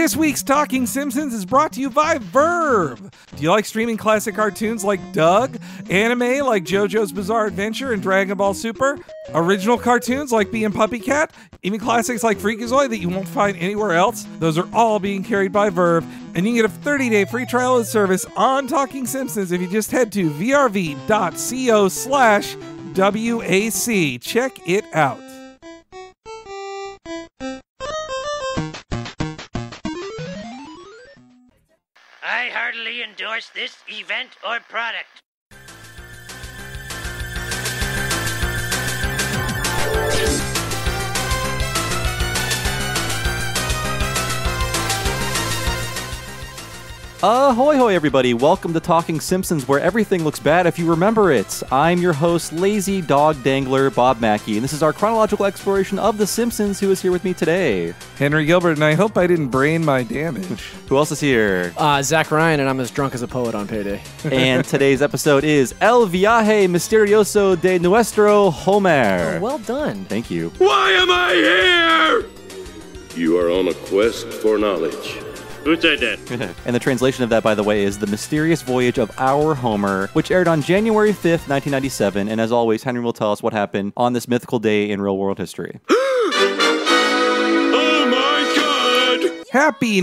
This week's Talking Simpsons is brought to you by Verve. Do you like streaming classic cartoons like Doug? Anime like JoJo's Bizarre Adventure and Dragon Ball Super? Original cartoons like Bee and Puppy Cat? Even classics like Freakazoid that you won't find anywhere else? Those are all being carried by Verve, and you can get a 30-day free trial of the service on Talking Simpsons if you just head to vrv.co/WAC. Check it out. I heartily endorse this event or product. Ahoy hoy everybody, welcome to Talking Simpsons where everything looks bad if you remember it. I'm your host, Lazy Dog Dangler Bob Mackey, and this is our chronological exploration of The Simpsons. Who is here with me today? Henry Gilbert, and I hope I didn't brain my damage. Who else is here? Zach Ryan, and I'm as drunk as a poet on payday. And today's episode is El Viaje Misterioso de Nuestro Jomer. Oh, well done. Thank you. Why am I here? You are on a quest for knowledge. Who said that? And the translation of that, by the way, is The Mysterious Voyage of Our Homer, which aired on January 5th, 1997. And as always, Henry will tell us what happened on this mythical day in real-world history. Happy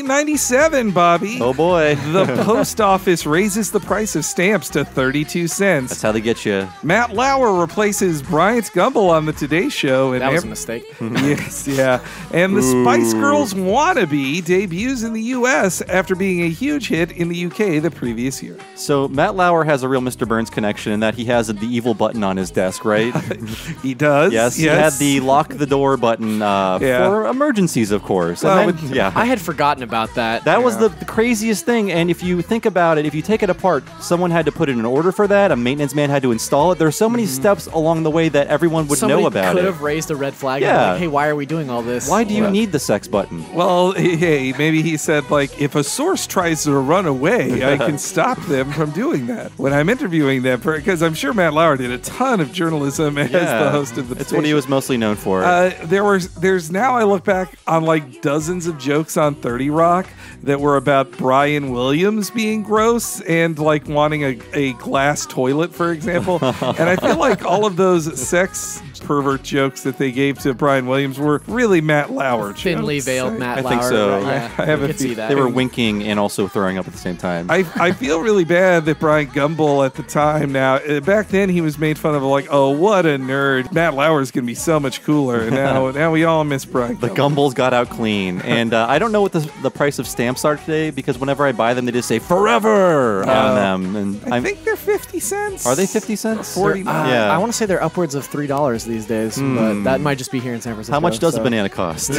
1997, Bobby. Oh, boy. The post office raises the price of stamps to 32 cents. That's how they get you. Matt Lauer replaces Bryant Gumbel on the Today Show. And That was a mistake. Yes, yeah. And the Spice Girls Wannabe debuts in the U.S. after being a huge hit in the U.K. the previous year. So Matt Lauer has a real Mr. Burns connection in that he has the evil button on his desk, right? He does. Yes, he had the lock the door button for emergencies, of course. And then, yeah. I had forgotten about that. That was the craziest thing, and if you think about it, if you take it apart, someone had to put in an order for that, a maintenance man had to install it. There are so many steps along the way that everyone would know about it. Somebody could have raised a red flag and Yeah. like, hey, why are we doing all this? Why do you need the sex button? Well, hey, maybe he said, like, if a source tries to run away, I can stop them from doing that when I'm interviewing them, because I'm sure Matt Lauer did a ton of journalism as the host of the That's station. what he was mostly known for. There's now, I look back on like dozens of jokes on 30 Rock that were about Brian Williams being gross and like wanting a glass toilet, for example. And I feel like all of those sex pervert jokes that they gave to Brian Williams were really Matt Lauer jokes. Thinly veiled Matt I Lauer. think so. Right? Yeah, I have you a could see that. They were winking and also throwing up at the same time. I feel really bad that Brian Gumbel at the time now, back then he was made fun of like, oh, what a nerd. Matt Lauer's going to be so much cooler. And now we all miss Brian The Gumbel. Gumbels got out clean. And I don't know what the price of stamps are today, because whenever I buy them, they just say forever on them. And I think they're 50 cents. Are they 50 cents? 49. Yeah. I want to say they're upwards of $3 these days, but that might just be here in San Francisco. How much does so. a banana cost?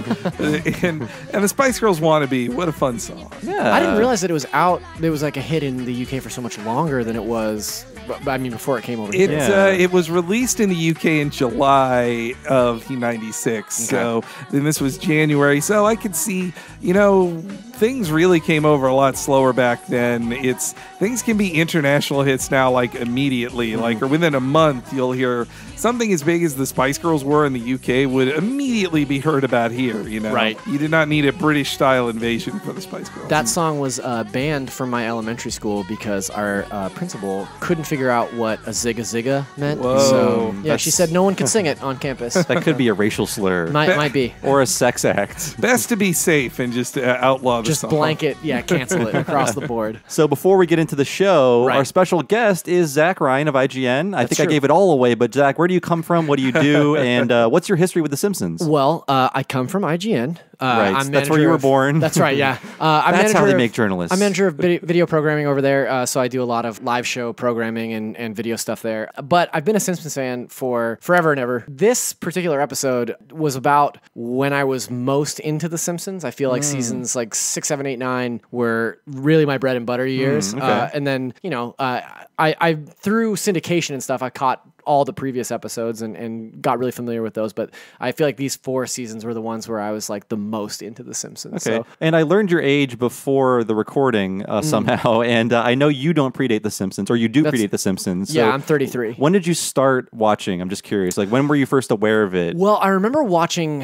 and the Spice Girls Wannabe, what a fun song. Yeah. I didn't realize that it was out. It was like a hit in the UK for so much longer than it was. I mean, before it came over here. It was released in the UK in July of 96, so then this was January. So I could see, things really came over a lot slower back then. Things can be international hits now, like immediately, or within a month, you'll hear something as big as the Spice Girls were in the UK would immediately be heard about here. Right. You did not need a British-style invasion for the Spice Girls. That song was banned from my elementary school because our principal couldn't figure out what a zigga zigga meant. Whoa. So yeah, she said no one could sing it on campus. That could be a racial slur. might be. Or a sex act. Best to be safe and just outlaw the Just song. blanket, cancel it across the board. So before we get into the show, Right. our special guest is Zach Ryan of IGN. I think I true. gave it all away, but Zach, where do you come from? What do you do? And what's your history with The Simpsons? Well, I come from IGN. Right, I'm that's where you manager were of- born. That's right, yeah. I'm That's how manager they of- make journalists. I'm manager of video programming over there, so I do a lot of live show programming and video stuff there. But I've been a Simpsons fan for forever and ever. This particular episode was about when I was most into The Simpsons. I feel like seasons like 6, 7, 8, 9 were really my bread and butter years. And then, I through syndication and stuff, I caught all the previous episodes and got really familiar with those. But I feel like these 4 seasons were the ones where I was like the most into The Simpsons. Okay. So. And I learned your age before the recording somehow, and I know you don't predate The Simpsons, or you do predate The Simpsons. So Yeah, I'm 33. When did you start watching? I'm just curious. Like, when were you first aware of it? Well, I remember watching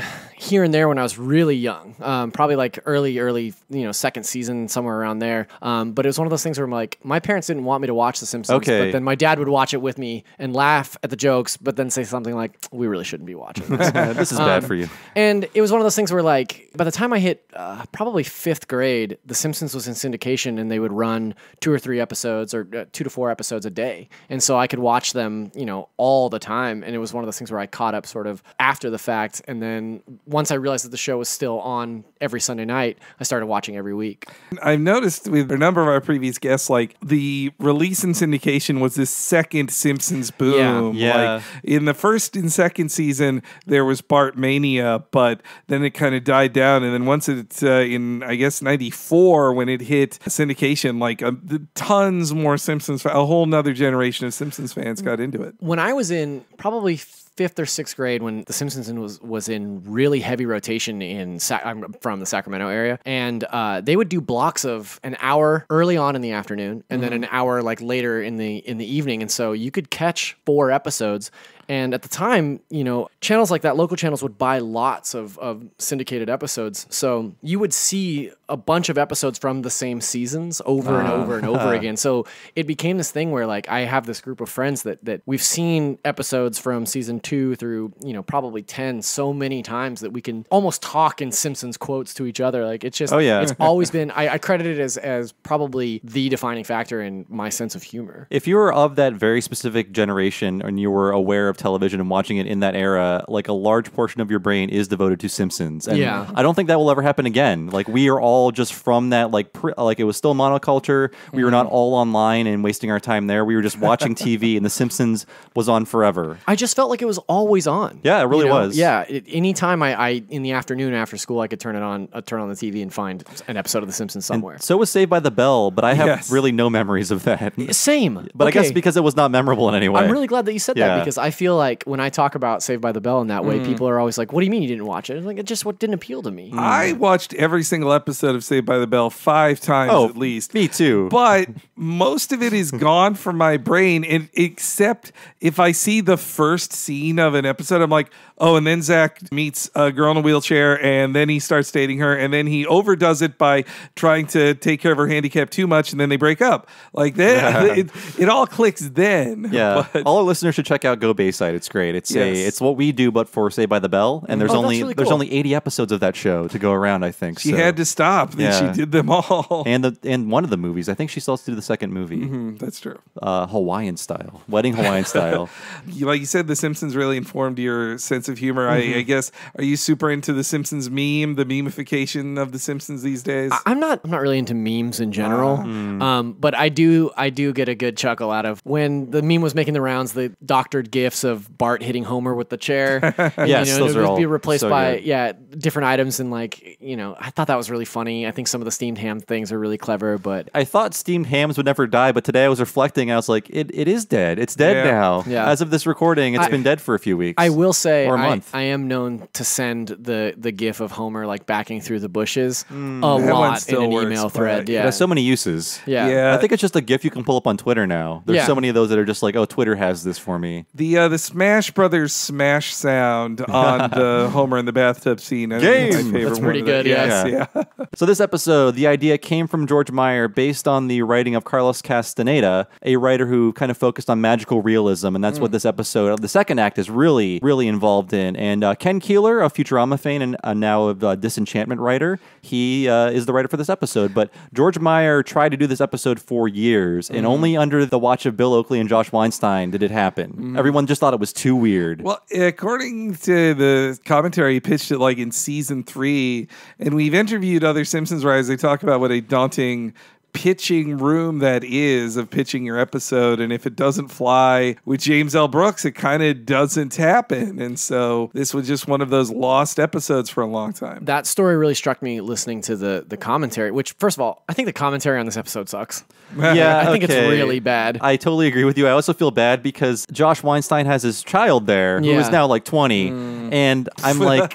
here and there when I was really young, probably like early, second season, somewhere around there. But it was one of those things where I'm like, my parents didn't want me to watch The Simpsons, Okay. but then my dad would watch it with me and laugh at the jokes, but then say something like, we really shouldn't be watching this. This is bad for you. And it was one of those things where, like, by the time I hit probably 5th grade, The Simpsons was in syndication, and they would run 2 or 3 episodes, or 2 to 4 episodes a day. And so I could watch them, all the time. And it was one of those things where I caught up sort of after the fact. And then once I realized that the show was still on every Sunday night, I started watching every week. I've noticed with a number of our previous guests, like the release in syndication was this second Simpsons boom. Yeah. Like in the first and second season, there was Bart Mania, but then it kind of died down. And then once it, in I guess 94, when it hit syndication, like tons more Simpsons, a whole nother generation of Simpsons fans got into it. When I was in probably 5th or 6th grade, when The Simpsons was in really heavy rotation I'm from the Sacramento area, and they would do blocks of an hour early on in the afternoon, and then an hour like later in the evening, and so you could catch 4 episodes. And at the time, channels like that, local channels, would buy lots of syndicated episodes. So you would see a bunch of episodes from the same seasons over and over and over again. So it became this thing where, like, I have this group of friends that we've seen episodes from season 2 through, probably 10 so many times that we can almost talk in Simpsons quotes to each other. Like, it's just, it's always been, I credit it as probably the defining factor in my sense of humor. If you were of that very specific generation and you were aware of television and watching it in that era, like, a large portion of your brain is devoted to Simpsons. And I don't think that will ever happen again. Like, we are all just from that, like it was still monoculture. We were not all online and wasting our time there. We were just watching TV, and The Simpsons was on forever. I just felt like it was always on. Yeah, it really was. Yeah, anytime I in the afternoon after school, I could turn on the TV and find an episode of The Simpsons somewhere. And so was Saved by the Bell, but I have really no memories of that. Same. But I guess because it was not memorable in any way. I'm really glad that you said that, because I feel like when I talk about Saved by the Bell in that way, people are always like, what do you mean you didn't watch it? Like, it just didn't appeal to me. I watched every single episode of Saved by the Bell 5 times at least. Me too. But most of it is gone from my brain, except if I see the first scene of an episode, I'm like, oh, and then Zach meets a girl in a wheelchair, and then he starts dating her, and then he overdoes it by trying to take care of her handicap too much, and then they break up. Like that, it all clicks then. Yeah, but all our listeners should check out Go Bayside. It's great. It's what we do, but for Saved by the Bell, and there's only really cool. only 80 episodes of that show to go around. I think she had to stop. Then she did them all. And one of the movies, I think she still has to do the second movie. That's true. Hawaiian style, wedding Hawaiian style. Like you said, The Simpsons really informed your sense of humor. I guess, are you super into The Simpsons meme, the memification of The Simpsons these days? I'm not really into memes in general, but I do get a good chuckle out of when the meme was making the rounds, the doctored gifs of Bart hitting Homer with the chair. Yes, those are all be replaced so by good. different items, and like, I thought that was really funny. I think some of the steamed ham things are really clever, but I thought steamed hams would never die, but today I was reflecting. I was like, it is dead. It's dead now. Yeah. As of this recording, it's been dead for a few weeks. I will say, or a month. I am known to send the gif of Homer like backing through the bushes a one lot in still an works, email but thread. It Yeah, has so many uses. yeah. I think it's just a GIF you can pull up on Twitter now. There's Yeah. so many of those that are just like, oh, Twitter has this for me. The Smash Brothers smash sound on the Homer in the bathtub scene. I think is my Game. favorite That's one pretty of the- good, Yes, yeah. yeah. So this episode, the idea came from George Meyer based on the writing of Carlos Castaneda, a writer who kind of focused on magical realism, and that's what this episode, the second act, is really, really involved in. And Ken Keeler, of Futurama fame and now a Disenchantment writer, he is the writer for this episode. But George Meyer tried to do this episode for years, and only under the watch of Bill Oakley and Josh Weinstein did it happen. Everyone just thought it was too weird. Well, according to the commentary, he pitched it like in season 3, and we've interviewed other Simpsons writers. They talk about what a daunting pitching room that is of pitching your episode, and if it doesn't fly with James L. Brooks, it kind of doesn't happen. And so this was just one of those lost episodes for a long time. That story really struck me listening to the commentary, which, first of all, I think the commentary on this episode sucks. Yeah, I think it's okay. really bad. I totally agree with you. I also feel bad because Josh Weinstein has his child there, who is now like 20, and I'm like,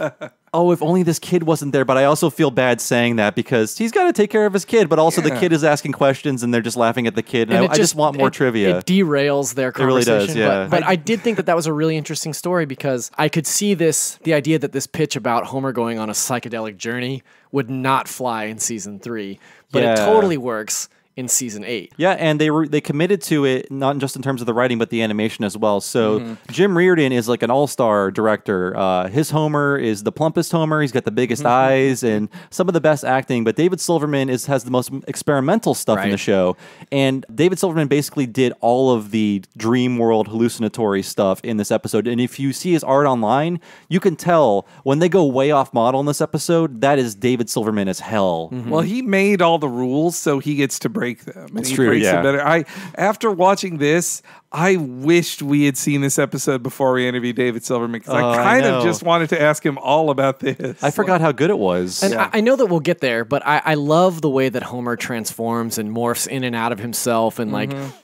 oh, if only this kid wasn't there. But I also feel bad saying that because he's got to take care of his kid, but also the kid is asking questions and they're just laughing at the kid. And I just want more trivia. It derails their conversation. It really does, yeah. But I did think that was a really interesting story because I could see the idea that this pitch about Homer going on a psychedelic journey would not fly in season 3, but it totally works in season 8. Yeah, and they committed to it not just in terms of the writing, but the animation as well. So Jim Reardon is like an all-star director. His Homer is the plumpest Homer. He's got the biggest eyes and some of the best acting. But David Silverman has the most experimental stuff in the show. And David Silverman basically did all of the dream world hallucinatory stuff in this episode. And if you see his art online, you can tell when they go way off model in this episode, that is David Silverman as hell. Well, he made all the rules, so he gets to break them. It's true, yeah. Better. After watching this, I wished we had seen this episode before we interviewed David Silverman because I kind of just wanted to ask him all about this. I forgot how good it was. And I know that we'll get there, but I love the way that Homer transforms and morphs in and out of himself and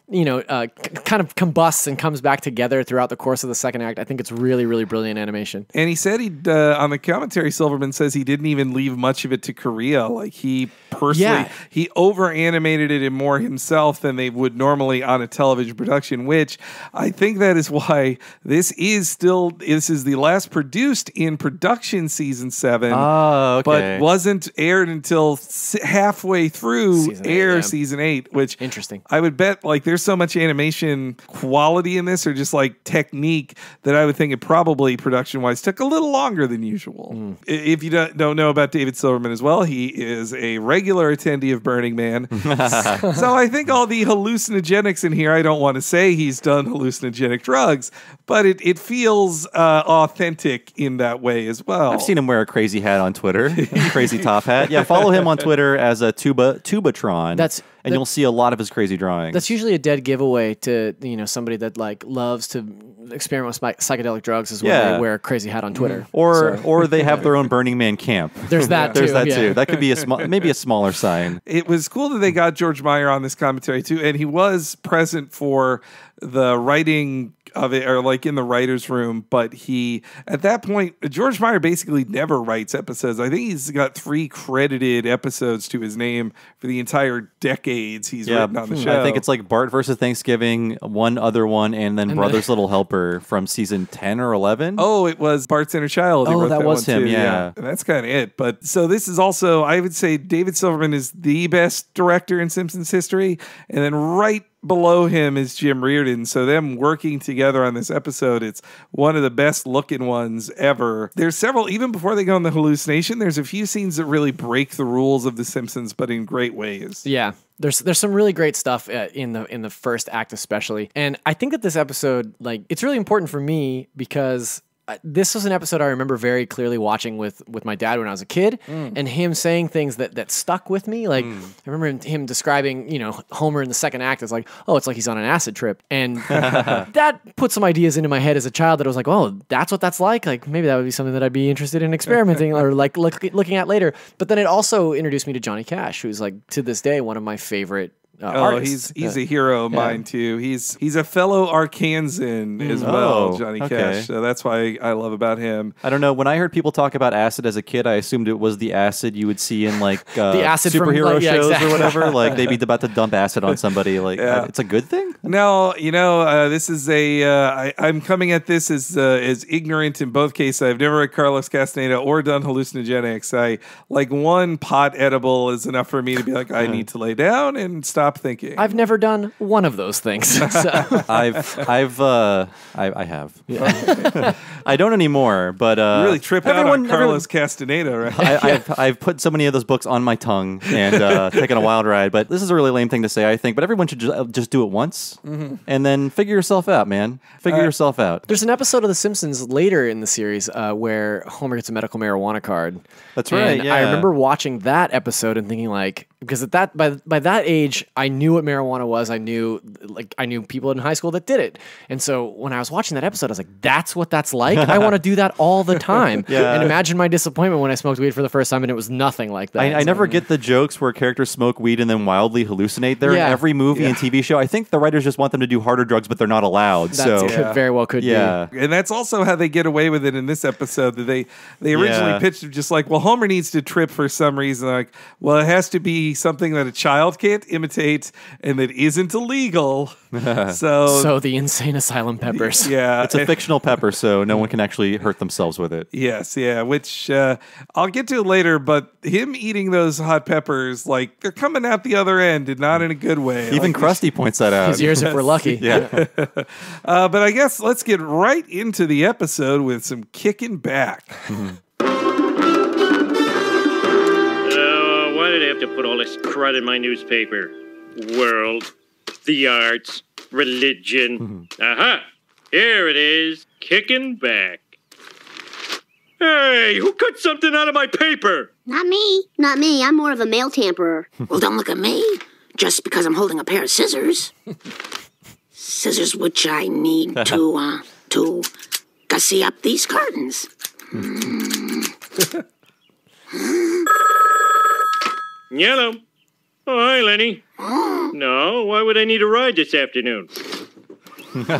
kind of combusts and comes back together throughout the course of the second act. I think it's really, really brilliant animation. And he said on the commentary, Silverman says he didn't even leave much of it to Korea. Like he personally, he over animated it in more himself than they would normally on a television production, which I think that is why this is the last produced in production season 7, but wasn't aired until halfway through season 8, which interesting. I would bet like there's so much animation quality in this or just like technique that I would think it probably production wise took a little longer than usual. If you don't know about David Silverman as well, he is a regular attendee of Burning Man. So I think all the hallucinogenics in here, I don't want to say he's done hallucinogenic drugs, but it feels authentic in that way as well. I've seen him wear a crazy hat on Twitter, crazy top hat. Yeah, follow him on Twitter as a Tubatron. And you'll see a lot of his crazy drawings. That's usually a dead giveaway to somebody that like loves to experiment with psychedelic drugs is when they wear a crazy hat on Twitter. Or they have their own Burning Man camp. There's that too. There's that too. That could be maybe a smaller sign. It was cool that they got George Meyer on this commentary too, and he was present for the writing of it, or like in the writer's room, but at that point, George Meyer basically never writes episodes. I think he's got 3 credited episodes to his name for the entire decades he's written on the show. I think it's like Bart versus Thanksgiving, one other one, and then Brothers Little Helper from season 10 or 11. Oh, it was Bart's Inner Child. Oh, that was him, yeah. And that's kind of it. But so this is also, I would say David Silverman is the best director in Simpsons history, and then right below him is Jim Reardon. So them working together on this episode, it's one of the best looking ones ever. There's several, even before they go on the hallucination, there's a few scenes that really break the rules of The Simpsons, but in great ways. Yeah. There's some really great stuff in the first act especially. And I think that this episode, like, it's really important for me because this was an episode I remember very clearly watching with my dad when I was a kid, and him saying things that stuck with me. Like I remember him describing, Homer in the second act as like, oh, it's like he's on an acid trip, and that put some ideas into my head as a child that I was like, oh, that's what that's like. Like maybe that would be something that I'd be interested in experimenting or like looking at later. But then it also introduced me to Johnny Cash, who's like to this day one of my favorite. He's a hero of mine too. He's a fellow Arkansan as well, Johnny Cash. So that's why I love about him. I don't know. When I heard people talk about acid as a kid, I assumed it was the acid you would see in like the acid superhero from, shows exactly. or whatever. Like they'd be about to dump acid on somebody. Like it's a good thing. No, this is I'm coming at this as ignorant in both cases. I've never read Carlos Castaneda or done hallucinogenics. I like one pot edible is enough for me to be like, I need to lay down and stop thinking. I've never done one of those things. So. I have. Yeah. I don't anymore, but you really trip out on Carlos Castaneda, right? I've put so many of those books on my tongue and taken a wild ride. But this is a really lame thing to say, I think. But everyone should just do it once and then figure yourself out, man. Figure yourself out. There's an episode of The Simpsons later in the series where Homer gets a medical marijuana card. That's right. And yeah. I remember watching that episode and thinking like, because at that by that age, I knew what marijuana was. I knew people in high school that did it, and so when I was watching that episode, I was like, "That's what that's like. I want to do that all the time." Yeah. And imagine my disappointment when I smoked weed for the first time, and it was nothing like that. I never get the jokes where characters smoke weed and then wildly hallucinate. They're in every movie and TV show. I think the writers just want them to do harder drugs, but they're not allowed. Very well could be. And that's also how they get away with it in this episode. That they originally pitched it just like, well, Homer needs to trip for some reason. Like, well, it has to be something that a child can't imitate and that isn't illegal. So the insane asylum peppers. Yeah, it's a fictional pepper, so no one can actually hurt themselves with it. Yes, yeah, which I'll get to later, but him eating those hot peppers, like, they're coming out the other end and not in a good way. Even like, Krusty points that out. His ears, if we're lucky. Yeah. But I guess let's get right into the episode with some kicking back. Why did I have to put all this crud in my newspaper? World, the arts, religion. Aha! Here it is, kicking back. Hey, who cut something out of my paper? Not me. Not me. I'm more of a mail tamperer. Well, don't look at me. Just because I'm holding a pair of scissors. Scissors which I need to gussy up these curtains. Yellow. Oh, hi, Lenny. No, why would I need a ride this afternoon? Where?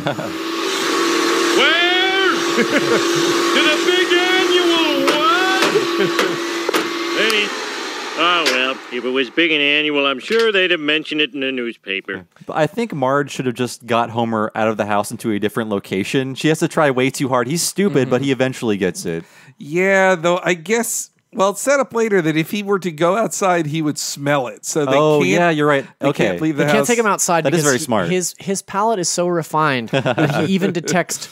To the big annual, what? Lenny. Oh, well, if it was big and annual, I'm sure they'd have mentioned it in the newspaper. But I think Marge should have just got Homer out of the house into a different location. She has to try way too hard. He's stupid, but he eventually gets it. Yeah, though I guess, well, it's set up later that if he were to go outside, he would smell it. So they can't, yeah, you're right. They Okay. can't leave the They house. can't take him outside. That is because very smart. His palate is so refined that he even detects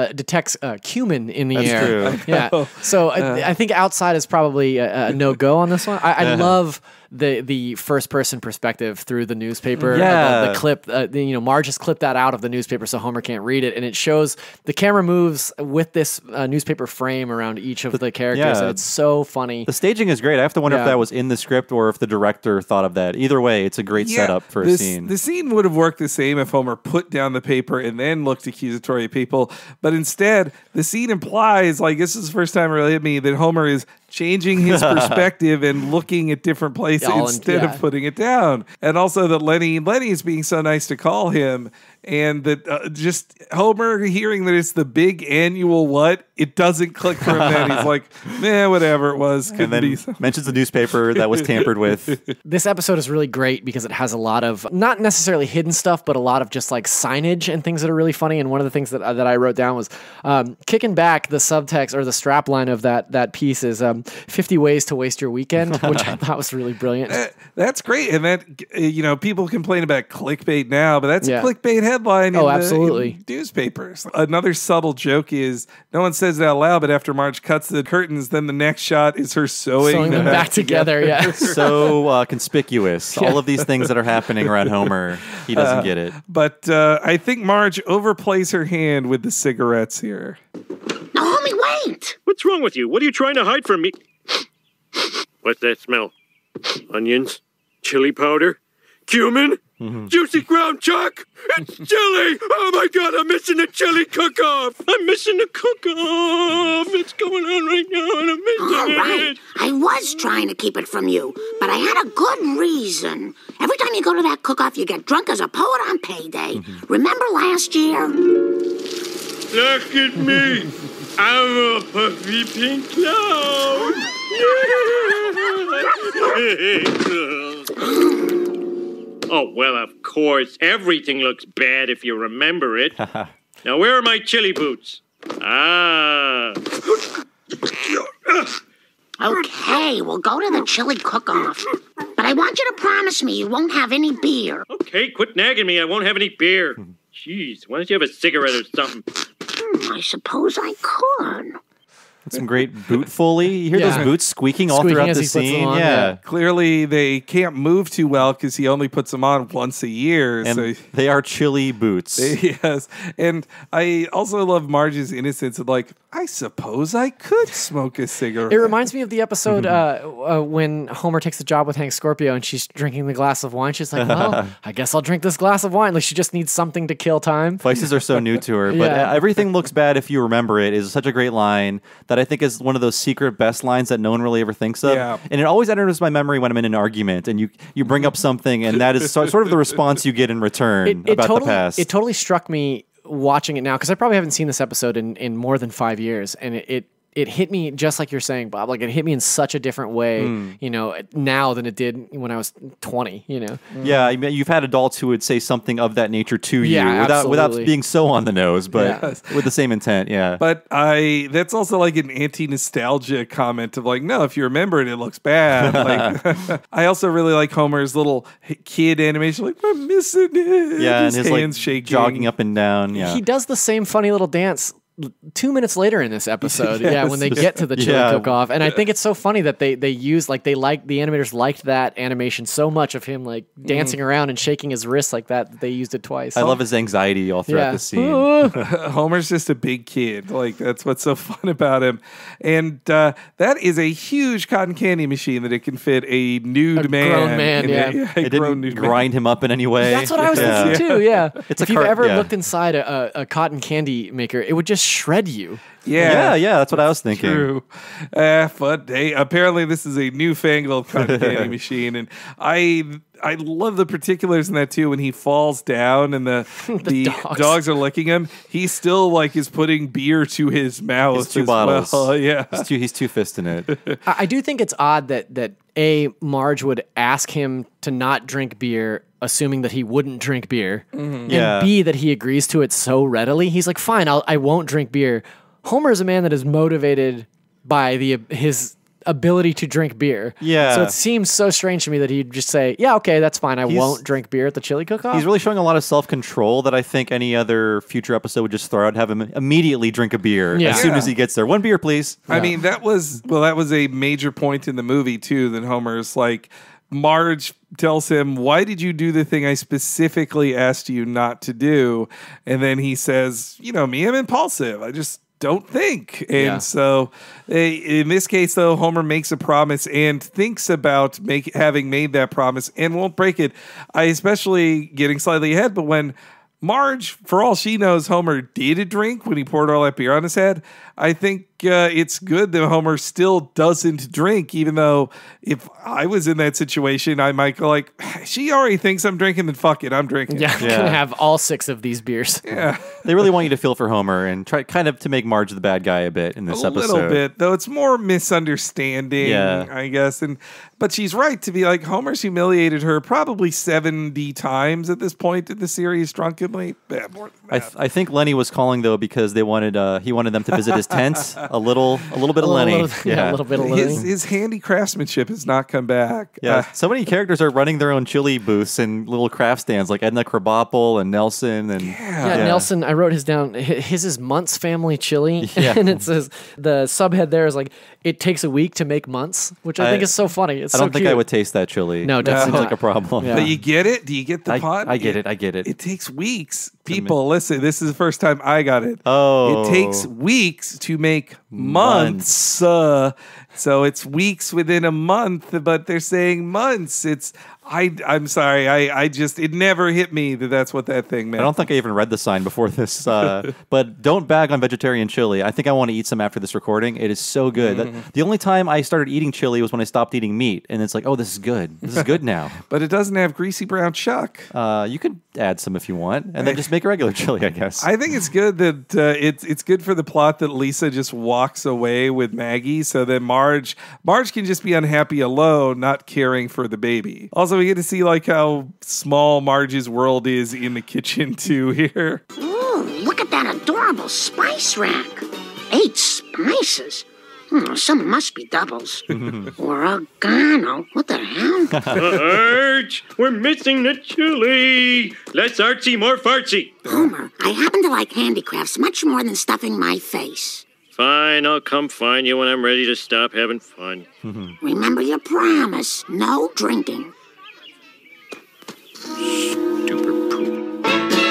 cumin in the That's air. true. Yeah. So I think outside is probably a no-go on this one. I love the first-person perspective through the newspaper. Yeah. The clip, Marge has clipped that out of the newspaper so Homer can't read it, and it shows the camera moves with this newspaper frame around each of the characters, yeah. and it's so funny. The staging is great. I have to wonder if Yeah. that was in the script or if the director thought of that. Either way, it's a great setup for a scene. The scene would have worked the same if Homer put down the paper and then looked accusatory at people. But instead, the scene implies, like, this is the first time it really hit me, that Homer is changing his perspective and looking at different places instead of putting it down. And also that Lenny is being so nice to call him, and that just Homer hearing that it's the big annual what, it doesn't click for him then. He's like, whatever it was. And then mentions the newspaper that was tampered with. This episode is really great because it has a lot of, not necessarily hidden stuff, but a lot of just like signage and things that are really funny. And one of the things that I wrote down was kicking back, the subtext or the strap line of that piece is 50 ways to waste your weekend, which I thought was really brilliant. That's great. And that, people complain about clickbait now, but that's a clickbait headline absolutely. in newspapers. Another subtle joke is, no one says it out loud, but after Marge cuts the curtains, then the next shot is her sewing them back together. Yeah. So conspicuous. All of these things that are happening around Homer, he doesn't get it. But I think Marge overplays her hand with the cigarettes here. No, homie, wait! What's wrong with you? What are you trying to hide from me? What's that smell? Onions? Chili powder? Cumin? Juicy ground chuck? It's chili! Oh my god, I'm missing the chili cook-off! I'm missing the cook-off! It's going on right now and I'm missing All right, it! I was trying to keep it from you, but I had a good reason. Every time you go to that cook-off, you get drunk as a poet on payday. Remember last year? Look at me! I'm a puffy pink cloud! Oh, well, of course. Everything looks bad if you remember it. Now, where are my chili boots? Ah. Okay, we'll go to the chili cook-off. But I want you to promise me you won't have any beer. Okay, quit nagging me. I won't have any beer. Jeez, why don't you have a cigarette or something? I suppose I could. Some great boot foley. You hear those boots squeaking all throughout the scene. Yeah. Clearly, they can't move too well because he only puts them on once a year. And so they are chilly boots. Yes. And I also love Marge's innocence of like, I suppose I could smoke a cigarette. It reminds me of the episode when Homer takes the job with Hank Scorpio and she's drinking the glass of wine. She's like, well, I guess I'll drink this glass of wine. Like she just needs something to kill time. Vices are so new to her. But everything looks bad if you remember it is such a great line that I think is one of those secret best lines that no one really ever thinks of. Yeah. And it always enters my memory when I'm in an argument and you bring up something and that is sort of the response you get in return about the past. It totally struck me watching it now because I probably haven't seen this episode in more than 5 years, and it hit me just like you're saying, Bob. Like it hit me in such a different way, you know, now than it did when I was 20. You know. Yeah, I mean, you've had adults who would say something of that nature to you without being so on the nose, but with the same intent. Yeah. But that's also like an anti-nostalgia comment of like, no, if you remember it, it looks bad. Like, I also really like Homer's little kid animation, like I'm missing it. Yeah, his and his hands like shaking, jogging up and down. Yeah, he does the same funny little dance 2 minutes later in this episode, when they get to the chili cook-off, and I think it's so funny that they use the animators liked that animation so much of him like dancing around and shaking his wrists like that they used it twice. I love his anxiety all throughout the scene. Homer's just a big kid, like that's what's so fun about him, and that is a huge cotton candy machine that it can fit a nude man, grown man. It didn't grind him up in any way. That's what I was thinking too. Yeah, It's if you've ever looked inside a cotton candy maker, it would just shred you. Yeah, that's what I was thinking. True. But hey, apparently this is a newfangled cotton candy machine, and I love the particulars in that too. When he falls down and the dogs are licking him, he still like is putting beer to his mouth. His two bottles. Well. Yeah, he's two-fisting it. I do think it's odd that Marge would ask him to not drink beer, assuming that he wouldn't drink beer, and B, that he agrees to it so readily. He's like, fine, I won't drink beer. Homer is a man that is motivated by his ability to drink beer. Yeah. So it seems so strange to me that he'd just say, yeah, okay, that's fine. I won't drink beer at the chili cook-off. He's really showing a lot of self-control that I think any other future episode would just throw out, have him immediately drink a beer as soon as he gets there. One beer, please. I mean, that was a major point in the movie too, that Homer's like, Marge tells him, why did you do the thing I specifically asked you not to do? And then he says, you know me, I'm impulsive. I just don't think. And so in this case, though, Homer makes a promise and thinks about having made that promise and won't break it. I especially getting slightly ahead, but when Marge, for all she knows, Homer did a drink when he poured all that beer on his head. I think it's good that Homer still doesn't drink, even though if I was in that situation, I might go like, she already thinks I'm drinking, then fuck it, I'm drinking. Yeah, I'm going to have all 6 of these beers. Yeah. They really want you to feel for Homer and try kind of to make Marge the bad guy a bit in this episode. A little bit, though it's more misunderstanding, I guess. But she's right to be like, Homer's humiliated her probably 70 times at this point in the series drunkenly. Yeah, more than that. I think Lenny was calling, though, because he wanted them to visit his tent. A little bit of Lenny. A little bit of Lenny. His handy craftsmanship has not come back. Yeah, so many characters are running their own chili booths and little craft stands, like Edna Krabappel and Nelson. And Nelson, I wrote his down. His is Muntz Family Chili. And it says, the subhead there is like, it takes a week to make Muntz, which I think is so funny. It's I don't think I would taste that chili. No, definitely seems like a problem. But you get it? Do you get the pot? I get it. It takes weeks. People, listen, this is the first time I got it. Oh. It takes weeks to make months. So it's weeks within a month, but they're saying months. I'm sorry. It never hit me that that's what that thing meant. I don't think I even read the sign before this. But don't bag on vegetarian chili. I think I want to eat some after this recording. It is so good. The only time I started eating chili was when I stopped eating meat. And it's like, oh, this is good. This is good now. But it doesn't have greasy brown chuck. You could add some if you want. And then just make a regular chili, I guess. I think it's good that it's good for the plot that Lisa just walks away with Maggie. So that Marge can just be unhappy alone, not caring for the baby. Also, we get to see like how small Marge's world is in the kitchen too here. Ooh, look at that adorable spice rack. 8 spices. Some must be doubles. Oregano. What the hell? Arch, we're missing the chili. Less artsy, more fartsy. Homer, I happen to like handicrafts much more than stuffing my face. Fine, I'll come find you when I'm ready to stop having fun. Remember your promise. No drinking. Stupid poop.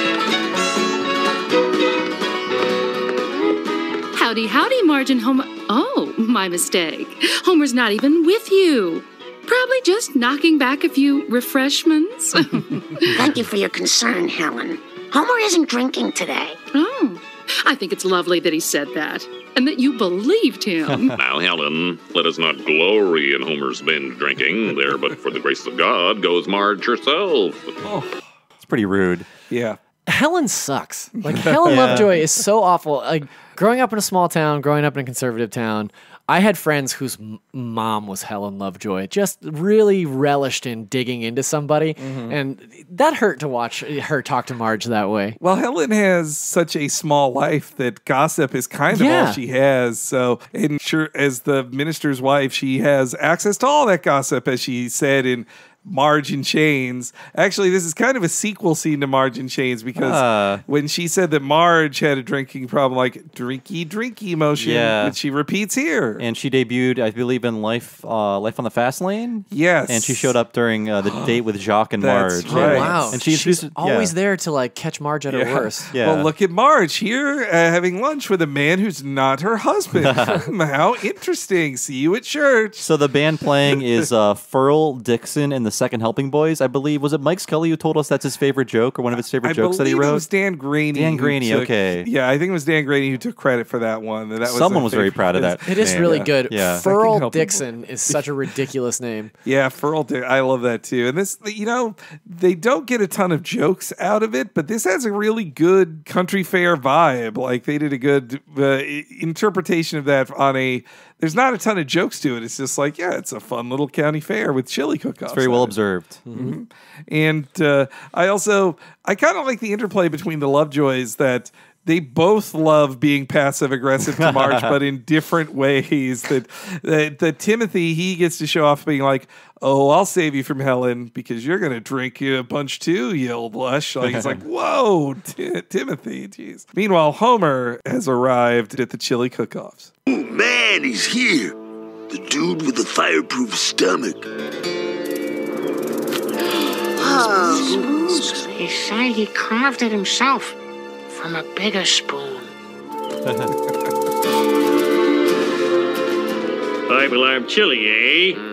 Howdy, howdy, Marge and Homer. Oh, my mistake. Homer's not even with you. Probably just knocking back a few refreshments. Thank you for your concern, Helen. Homer isn't drinking today. Oh, I think it's lovely that he said that. And that you believed him. Now, Helen, let us not glory in Homer's binge drinking. There, but for the grace of God, goes Marge herself. It's pretty rude. Yeah. Helen sucks. Like, Helen Lovejoy is so awful. Like, growing up in a small town, growing up in a conservative town, I had friends whose mom was Helen Lovejoy, just really relished in digging into somebody. And that hurt to watch her talk to Marge that way. Well, Helen has such a small life that gossip is kind of all she has. So, and sure, as the minister's wife, she has access to all that gossip, as she said in Marge in Chains. Actually, this is kind of a sequel scene to Marge in Chains, because when she said that Marge had a drinking problem, like drinky motion, which she repeats here. And she debuted, I believe, in Life on the Fast Lane. Yes. And she showed up during the date with Jacques and Marge. That's right. Oh, wow. And she's always there to, like, catch Marge at her worst. Yeah. Well, look at Marge here having lunch with a man who's not her husband. How interesting. See you at church. So the band playing is Furl Dixon and the Second Helping Boys, I believe. Was it Mike Scully who told us that's his favorite joke, or one of his favorite jokes that he wrote? It was Dan Graney. Dan Graney, okay. Yeah, I think it was Dan Graney who took credit for that one. Someone was very proud of that. It is really good. Yeah. Furl Dixon is such a ridiculous name. Yeah, Furl Dixon. I love that too. And this, they don't get a ton of jokes out of it, but this has a really good country fair vibe. Like, they did a good interpretation of that on a... There's not a ton of jokes to it. It's just like, it's a fun little county fair with chili cook-offs. It's very well observed. And I kind of like the interplay between the Lovejoys, that they both love being passive-aggressive to Marge, but in different ways. That Timothy, he gets to show off being like, oh, I'll save you from Helen because you're going to drink a bunch too, you old lush. Like, it's like, whoa, Timothy, jeez. Meanwhile, Homer has arrived at the chili cook-offs. Oh, man, he's here. The dude with the fireproof stomach. Spoons. He said he carved it himself from a bigger spoon. 5-alarm chili, eh?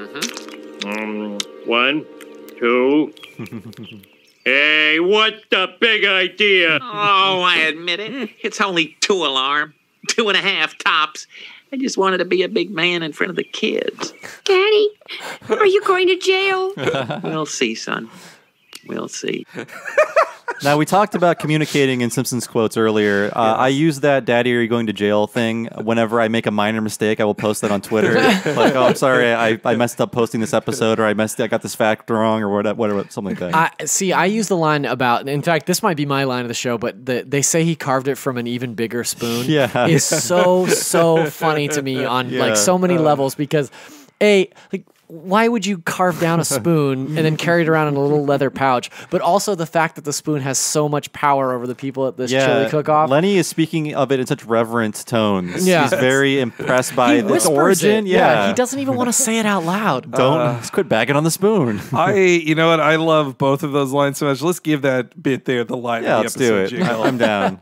1, 2. Hey, what the big idea? Oh, I admit it. It's only 2 alarm. 2.5 tops. I just wanted to be a big man in front of the kids. Daddy, are you going to jail? We'll see, son. We'll see. Now, we talked about communicating in Simpsons quotes earlier. I use that "Daddy, are you going to jail?" thing whenever I make a minor mistake. I will post that on Twitter. Like, oh, I'm sorry, I messed up posting this episode, or I got this fact wrong, or whatever, something like that. I use the line about, in fact, this might be my line of the show, but they say he carved it from an even bigger spoon. Yeah. Is so funny to me on like so many levels, because why would you carve down a spoon and then carry it around in a little leather pouch? But also the fact that the spoon has so much power over the people at this chili cook-off. Lenny is speaking of it in such reverent tones. Yeah. He's very impressed by its origin. Yeah, he doesn't even want to say it out loud. Just quit bagging on the spoon. You know what? I love both of those lines so much. Let's give that bit there the line of the let's do it. jingle. I'm down.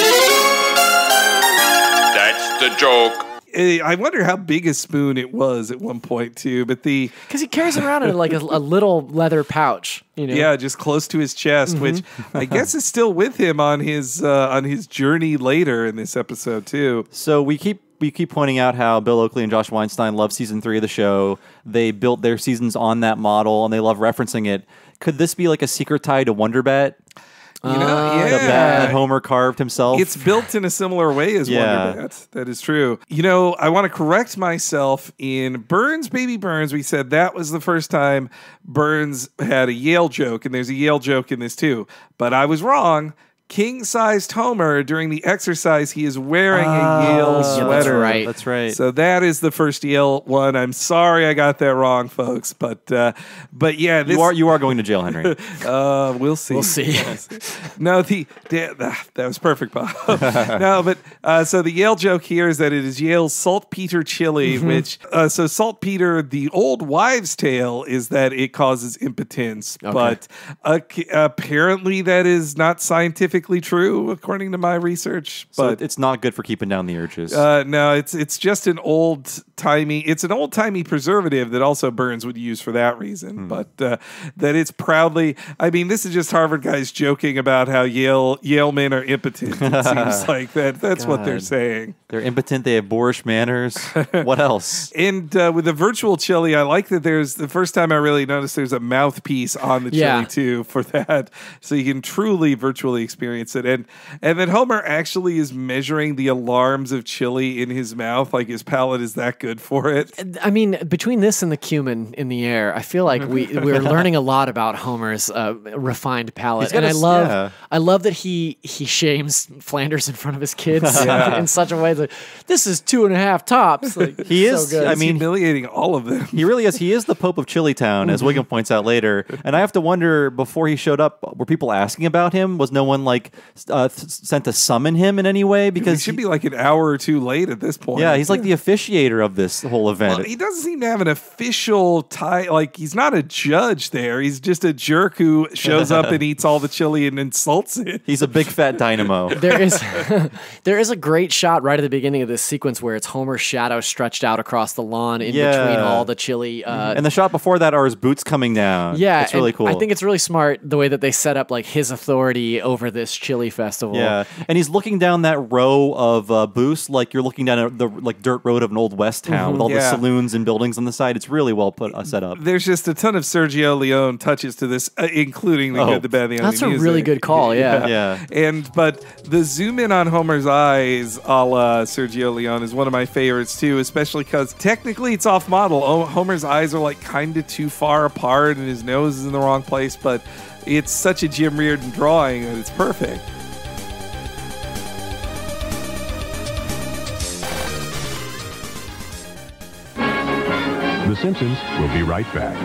That's the joke. I wonder how big a spoon it was at one point too, but because he carries it around in like a little leather pouch, Yeah, just close to his chest, which I guess is still with him on his journey later in this episode too. So we keep pointing out how Bill Oakley and Josh Weinstein love season 3 of the show. They built their seasons on that model, and they love referencing it. Could this be like a secret tie to Wonder Bet? The bat that Homer carved himself. It's built in a similar way as Wonder Bat. That is true. I want to correct myself. In Burns, Baby Burns, we said that was the first time Burns had a Yale joke, and there's a Yale joke in this too. But I was wrong. king-sized Homer during the exercise. He is wearing a Yale sweater. That's right. So that is the first Yale one. I'm sorry I got that wrong, folks, but yeah, this, you are going to jail, Henry. we'll see. We'll see. Yes. No, that was perfect, Bob. No, but so the Yale joke here is that it is Yale's saltpeter chili, which so saltpeter, the old wives' tale is that it causes impotence, but apparently that is not scientifically true according to my research. But it's not good for keeping down the urges. No, it's just an old timey preservative that also Burns would use for that reason. But that it's proudly. I mean, this is just Harvard guys joking about how Yale men are impotent. It seems like that's what they're saying. They're impotent. They have boorish manners. What else? And with the virtual chili, I like that there's the first time I really noticed there's a mouthpiece on the chili too for that, so you can truly virtually experience it. And then Homer actually is measuring the alarms of chili in his mouth. Like his palate is that good for it. I mean, between this and the cumin in the air, I feel like we're learning a lot about Homer's refined palate. And I love that he shames Flanders in front of his kids in such a way that this is 2.5 tops. Like, he is. So good. I mean, humiliating all of them. He really is. He is the Pope of Chili Town, as Wiggum points out later. And I have to wonder, before he showed up, were people asking about him? Was no one sent to summon him in any way? Because he should be like an hour or two late at this point. Yeah, he's like the officiator of this whole event. Well, he doesn't seem to have an official tie. Like, he's not a judge there. He's just a jerk who shows up and eats all the chili and insults it. He's a big fat dynamo. There is a great shot right at the beginning of this sequence where it's Homer's shadow stretched out across the lawn in between all the chili. And the shot before that are his boots coming down. Yeah, it's really cool. I think it's really smart the way that they set up like his authority over this chili festival. Yeah, and he's looking down that row of booths like you're looking down the dirt road of an old west town with all the saloons and buildings on the side. It's really well set up. There's just a ton of Sergio Leone touches to this, including the good, the bad, the ugly. That's a really good call. Yeah. But the zoom in on Homer's eyes, a la Sergio Leone, is one of my favorites too, especially because technically it's off model. Homer's eyes are like kind of too far apart, and his nose is in the wrong place. But it's such a Jim Reardon drawing that it's perfect. The Simpsons will be right back.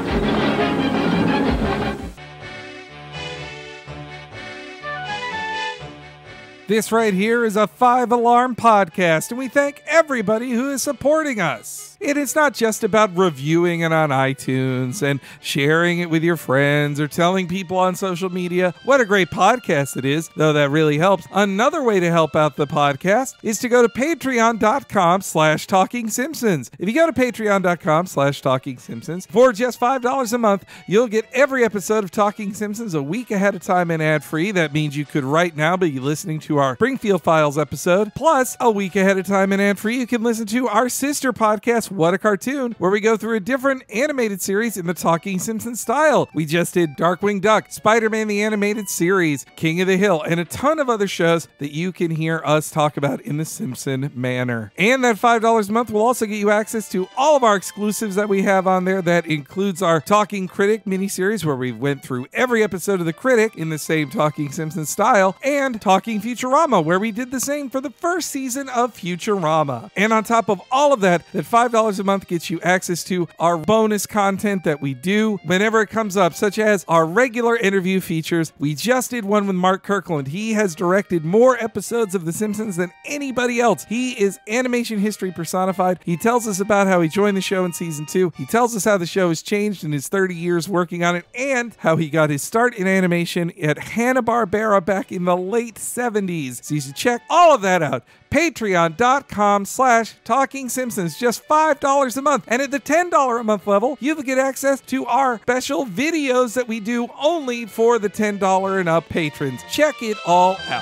This right here is a 5 Alarm podcast, and we thank everybody who is supporting us. And it's not just about reviewing it on iTunes and sharing it with your friends or telling people on social media what a great podcast it is, though that really helps. Another way to help out the podcast is to go to patreon.com/Talking Simpsons. If you go to patreon.com/Talking Simpsons, for just $5 a month, you'll get every episode of Talking Simpsons a week ahead of time and ad-free. That means you could right now be listening to our Springfield Files episode, plus a week ahead of time and ad-free, you can listen to our sister podcast, What a Cartoon, where we go through a different animated series in the Talking Simpsons style. We just did Darkwing Duck, Spider-Man the Animated Series, King of the Hill, and a ton of other shows that you can hear us talk about in the Simpson manner. And that $5 a month will also get you access to all of our exclusives that we have on there. That includes our Talking Critic miniseries, where we went through every episode of The Critic in the same Talking Simpsons style, and Talking Futurama, where we did the same for the first season of Futurama. And on top of all of that, that $5 a month gets you access to our bonus content that we do whenever it comes up, such as our regular interview features. We just did one with Mark Kirkland. He has directed more episodes of The Simpsons than anybody else. He is animation history personified. He tells us about how he joined the show in season 2. He tells us how the show has changed in his 30 years working on it, and how he got his start in animation at Hanna-Barbera back in the late 70s. So you should check all of that out. Patreon.com/Talking Simpsons, just $5 a month. And at the $10 a month level, you'll get access to our special videos that we do only for the $10 and up patrons. Check it all out.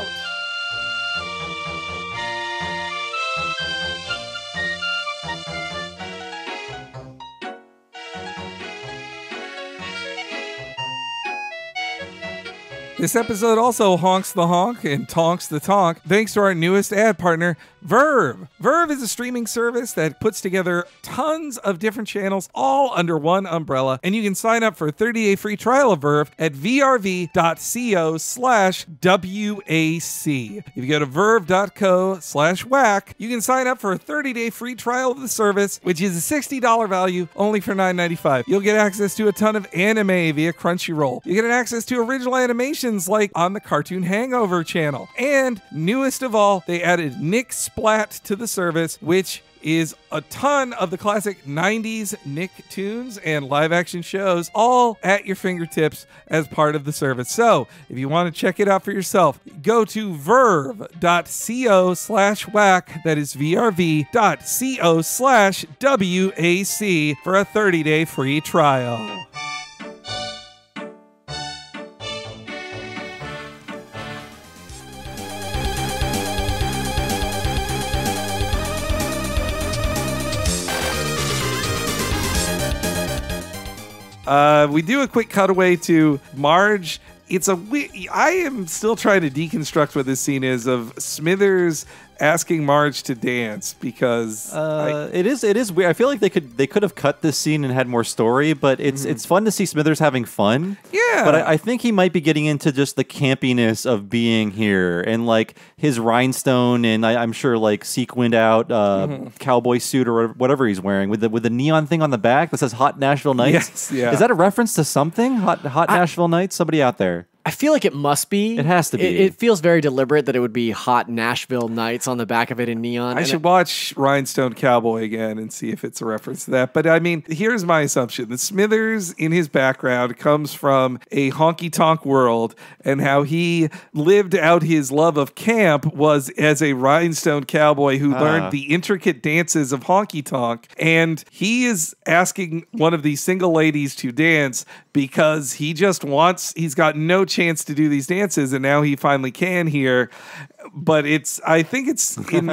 This episode also honks the honk and tonks the tonk thanks to our newest ad partner, Verve. Verve is a streaming service that puts together tons of different channels all under one umbrella, and you can sign up for a 30-day free trial of Verve at vrv.co/WAC. If you go to verve.co/whack, you can sign up for a 30-day free trial of the service, which is a $60 value only for $9.95. You'll get access to a ton of anime via Crunchyroll. You get access to original animations like on the Cartoon Hangover channel. And newest of all, they added Nick Splat to the service, which is a ton of the classic 90s Nicktoons and live action shows all at your fingertips as part of the service. So if you want to check it out for yourself, go to verve.co/whack. That is vrv.co/WAC for a 30-day free trial. We do a quick cutaway to Marge. I am still trying to deconstruct what this scene is of Smithers asking Marge to dance because it is weird. I feel like they could have cut this scene and had more story, but it's fun to see Smithers having fun. Yeah, but I think he might be getting into just the campiness of being here and like his rhinestone and I'm sure like sequined out cowboy suit or whatever he's wearing with the neon thing on the back that says "Hot Nashville Nights." Yes, yeah. Is that a reference to something? Hot Nashville Nights? Somebody out there? I feel like it must be. It has to be. It feels very deliberate that it would be Hot Nashville Nights on the back of it in neon. I should watch Rhinestone Cowboy again and see if it's a reference to that. But I mean, here's my assumption. The Smithers in his background comes from a honky-tonk world, and how he lived out his love of camp was as a Rhinestone Cowboy who learned the intricate dances of honky-tonk. And he is asking one of these single ladies to dance because he's got no chance to do these dances, and now he finally can here. But I think it's in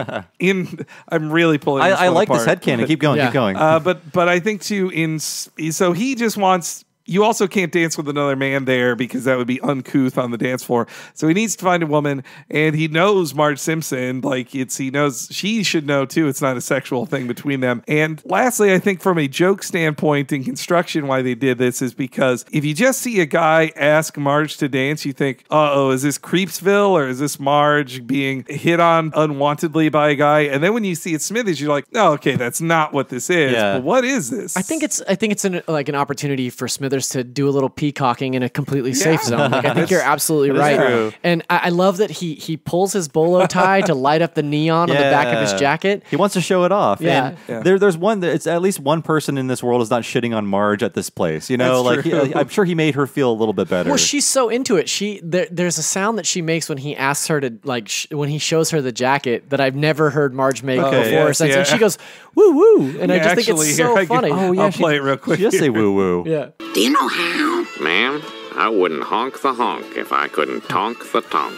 I'm really pulling this I like apart. this headcanon. Keep going, keep going. But I think too, so he just wants. You also can't dance with another man there because that would be uncouth on the dance floor. So he needs to find a woman, and he knows Marge Simpson. He knows she should know too. It's not a sexual thing between them. And lastly, I think from a joke standpoint in construction, why they did this is because if you just see a guy ask Marge to dance, you think, uh-oh, is this Creepsville or is this Marge being hit on unwantedly by a guy? And then when you see it Smithers, you're like, oh, okay, that's not what this is. Yeah. But what is this? I think it's an opportunity for Smithers to do a little peacocking in a completely safe zone. Like, I think you're absolutely right. True. And I love that he pulls his bolo tie to light up the neon on the back of his jacket. He wants to show it off. Yeah. And there's it's at least one person in this world is not shitting on Marge at this place. You know, I'm sure he made her feel a little bit better. Well, she's so into it. There's a sound that she makes when he asks her to when he shows her the jacket that I've never heard Marge make before. And she goes woo woo, and I just think it's so funny. I'll play it real quick. Just say woo woo. Yeah. Do you know how? Ma'am, I wouldn't honk the honk if I couldn't tonk the tonk.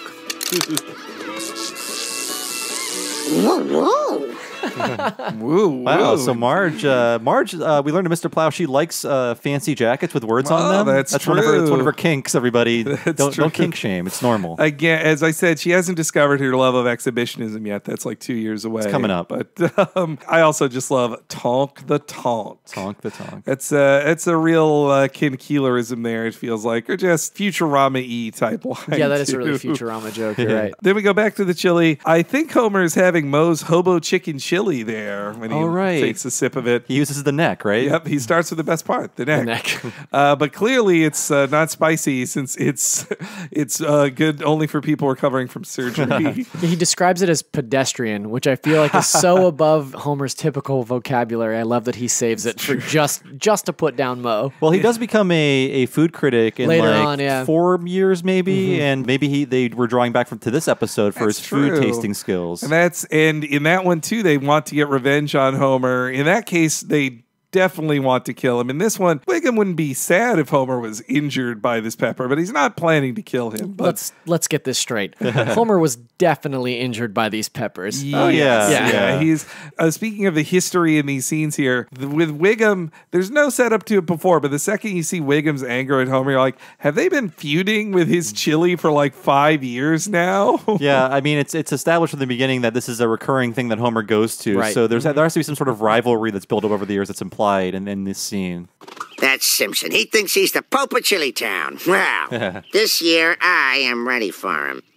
Whoa, whoa. Woo, Wow. woo. So Marge, we learned to Mr. Plow. She likes fancy jackets with words on them. That's One of her, it's one of true. her kinks. Everybody, don't kink shame. It's normal. Again, as I said, she hasn't discovered her love of exhibitionism yet. That's like 2 years away. It's coming up. But I also just love tonk the tonk. Tonk the tonk. It's a real Kinkeelerism there, it feels like, or just Futurama-y type line. Yeah, that is a really too. Futurama joke. You're right. Then we go back to the chili. I think Homer is having Moe's hobo chicken chili there when he takes a sip of it. He uses the neck, right? Yep, he starts with the best part, the neck. But clearly it's not spicy since it's good only for people recovering from surgery. He describes it as pedestrian, which I feel like is so above Homer's typical vocabulary. I love that he saves it for just to put down Moe. Well, he does become a food critic in Later like on, yeah. 4 years maybe, and maybe they were drawing back to this episode for That's his food true. tasting skills. And in that one too, they want to get revenge on Homer. In that case, they definitely want to kill him. In this one, Wiggum wouldn't be sad if Homer was injured by this pepper, but he's not planning to kill him. But let's get this straight. Homer was definitely injured by these peppers. Oh, yeah. Yeah. He's speaking of the history in these scenes here, with Wiggum, there's no setup to it before, but the second you see Wiggum's anger at Homer, you're like, have they been feuding with his chili for like 5 years now? Yeah, I mean, it's established from the beginning that this is a recurring thing that Homer goes to. Right. So there has to be some sort of rivalry that's built up over the years that's implied in this scene. That's Simpson. He thinks he's the Pope of Chili Town. Well, this year I am ready for him.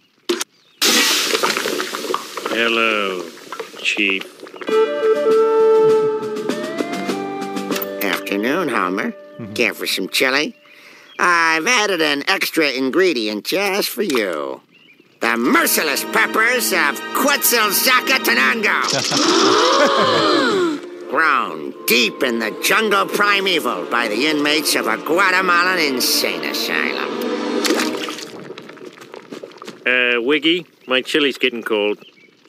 Hello, Chief. Afternoon, Homer. Care for some chili? I've added an extra ingredient just for you. The merciless peppers of Quetzalcoatl. Grown deep in the jungle primeval by the inmates of a Guatemalan insane asylum. Wiggy, my chili's getting cold.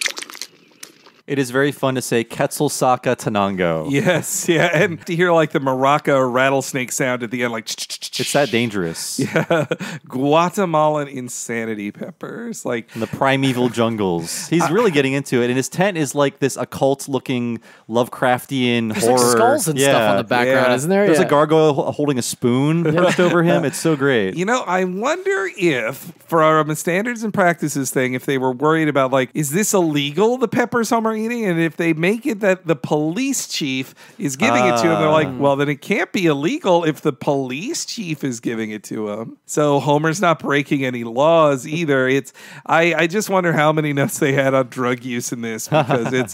It is very fun to say Quetzalcoatl. Yes, yeah, and to hear like the maraca or rattlesnake sound at the end, like it's that dangerous. Yeah, Guatemalan insanity peppers, like in the primeval jungles. He's really getting into it, and his tent is like this occult-looking Lovecraftian There's horror. Like skulls and stuff on the background, isn't there? There's a gargoyle holding a spoon perched over him. It's so great. You know, I wonder if, for our standards and practices thing, if they were worried about like, is this illegal? The peppers Homer eating, and if they make it that the police chief is giving it to him, they're like, well, then it can't be illegal if the police chief is giving it to him. So Homer's not breaking any laws either. It's I just wonder how many notes they had on drug use in this, because it's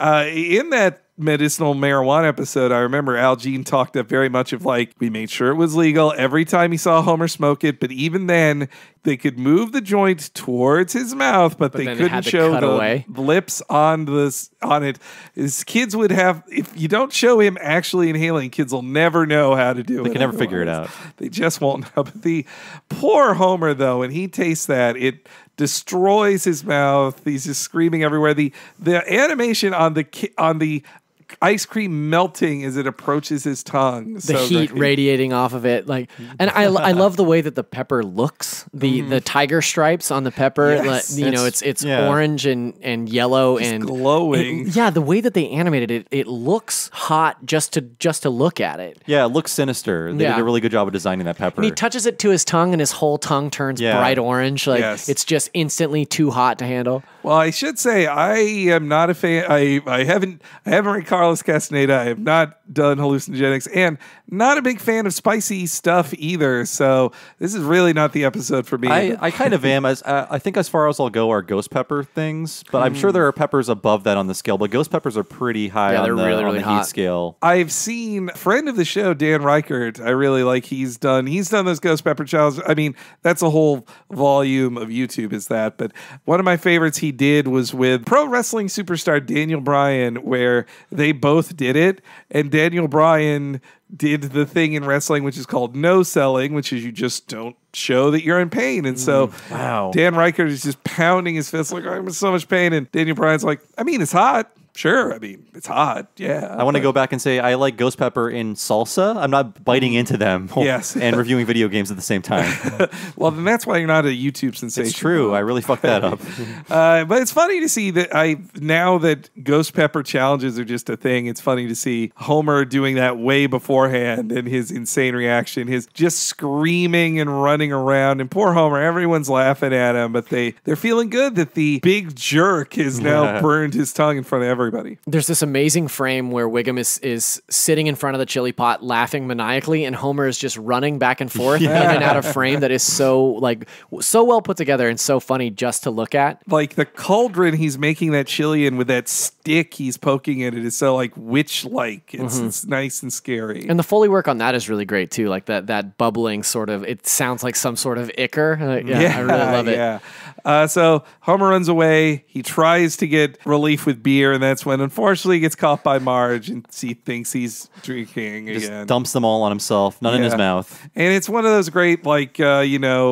in that medicinal marijuana episode, I remember Al Jean talked up very much of like, we made sure it was legal every time he saw Homer smoke it, but even then they could move the joint towards his mouth, but they couldn't show the lips on it. His kids would have, if you don't show him actually inhaling, kids will never know how to do it. They can never figure it out. They just won't know. But the poor Homer, though, when he tastes that, it destroys his mouth. He's just screaming everywhere. The animation on the ice cream melting as it approaches his tongue. The heat radiating off of it, like, and I love the way that the pepper looks. The tiger stripes on the pepper, yes, it's orange and yellow and glowing. The way that they animated it, it looks hot just to look at it. Yeah, it looks sinister. They did a really good job of designing that pepper. And he touches it to his tongue, and his whole tongue turns bright orange. Like it's just instantly too hot to handle. Well, I should say I am not a fan. I haven't read Carlos Castaneda. I have not done hallucinogenics, and not a big fan of spicy stuff either. So this is really not the episode for me. I kind of am. I think as far as I'll go are ghost pepper things, but I'm sure there are peppers above that on the scale. But ghost peppers are pretty high on the heat scale. I've seen friend of the show Dan Reichert. I really like. He's done those ghost pepper challenges. I mean, that's a whole volume of YouTube. Is that? But one of my favorites he did was with pro wrestling superstar Daniel Bryan, where they both did it, and Daniel Bryan did the thing in wrestling which is called no selling, which is you just don't show that you're in pain. And so Dan Reichert is just pounding his fist like, I'm in so much pain, and Daniel Bryan's like, I mean, it's hot. Sure, I mean, it's hot, yeah. I want to go back and say I like ghost pepper in salsa. I'm not biting into them and reviewing video games at the same time. Well, then that's why you're not a YouTube sensation. It's true. I really fucked that up. But it's funny to see that now that ghost pepper challenges are just a thing, it's funny to see Homer doing that way beforehand, and his insane reaction, his just screaming and running around. And poor Homer, everyone's laughing at him, but they're feeling good that the big jerk has now burned his tongue in front of everyone. There's this amazing frame where Wiggum is sitting in front of the chili pot laughing maniacally, and Homer is just running back and forth in and out of frame. That is so well put together and so funny just to look at. Like the cauldron he's making that chili in with that stick he's poking at it is so like witch-like. It's nice and scary. And the Foley work on that is really great too. Like that bubbling sort of, it sounds like some sort of ichor. I really love it. Yeah. So Homer runs away. He tries to get relief with beer, and that's when, unfortunately, he gets caught by Marge, and he thinks he's drinking Just again. Dumps them all on himself, none in his mouth. And it's one of those great,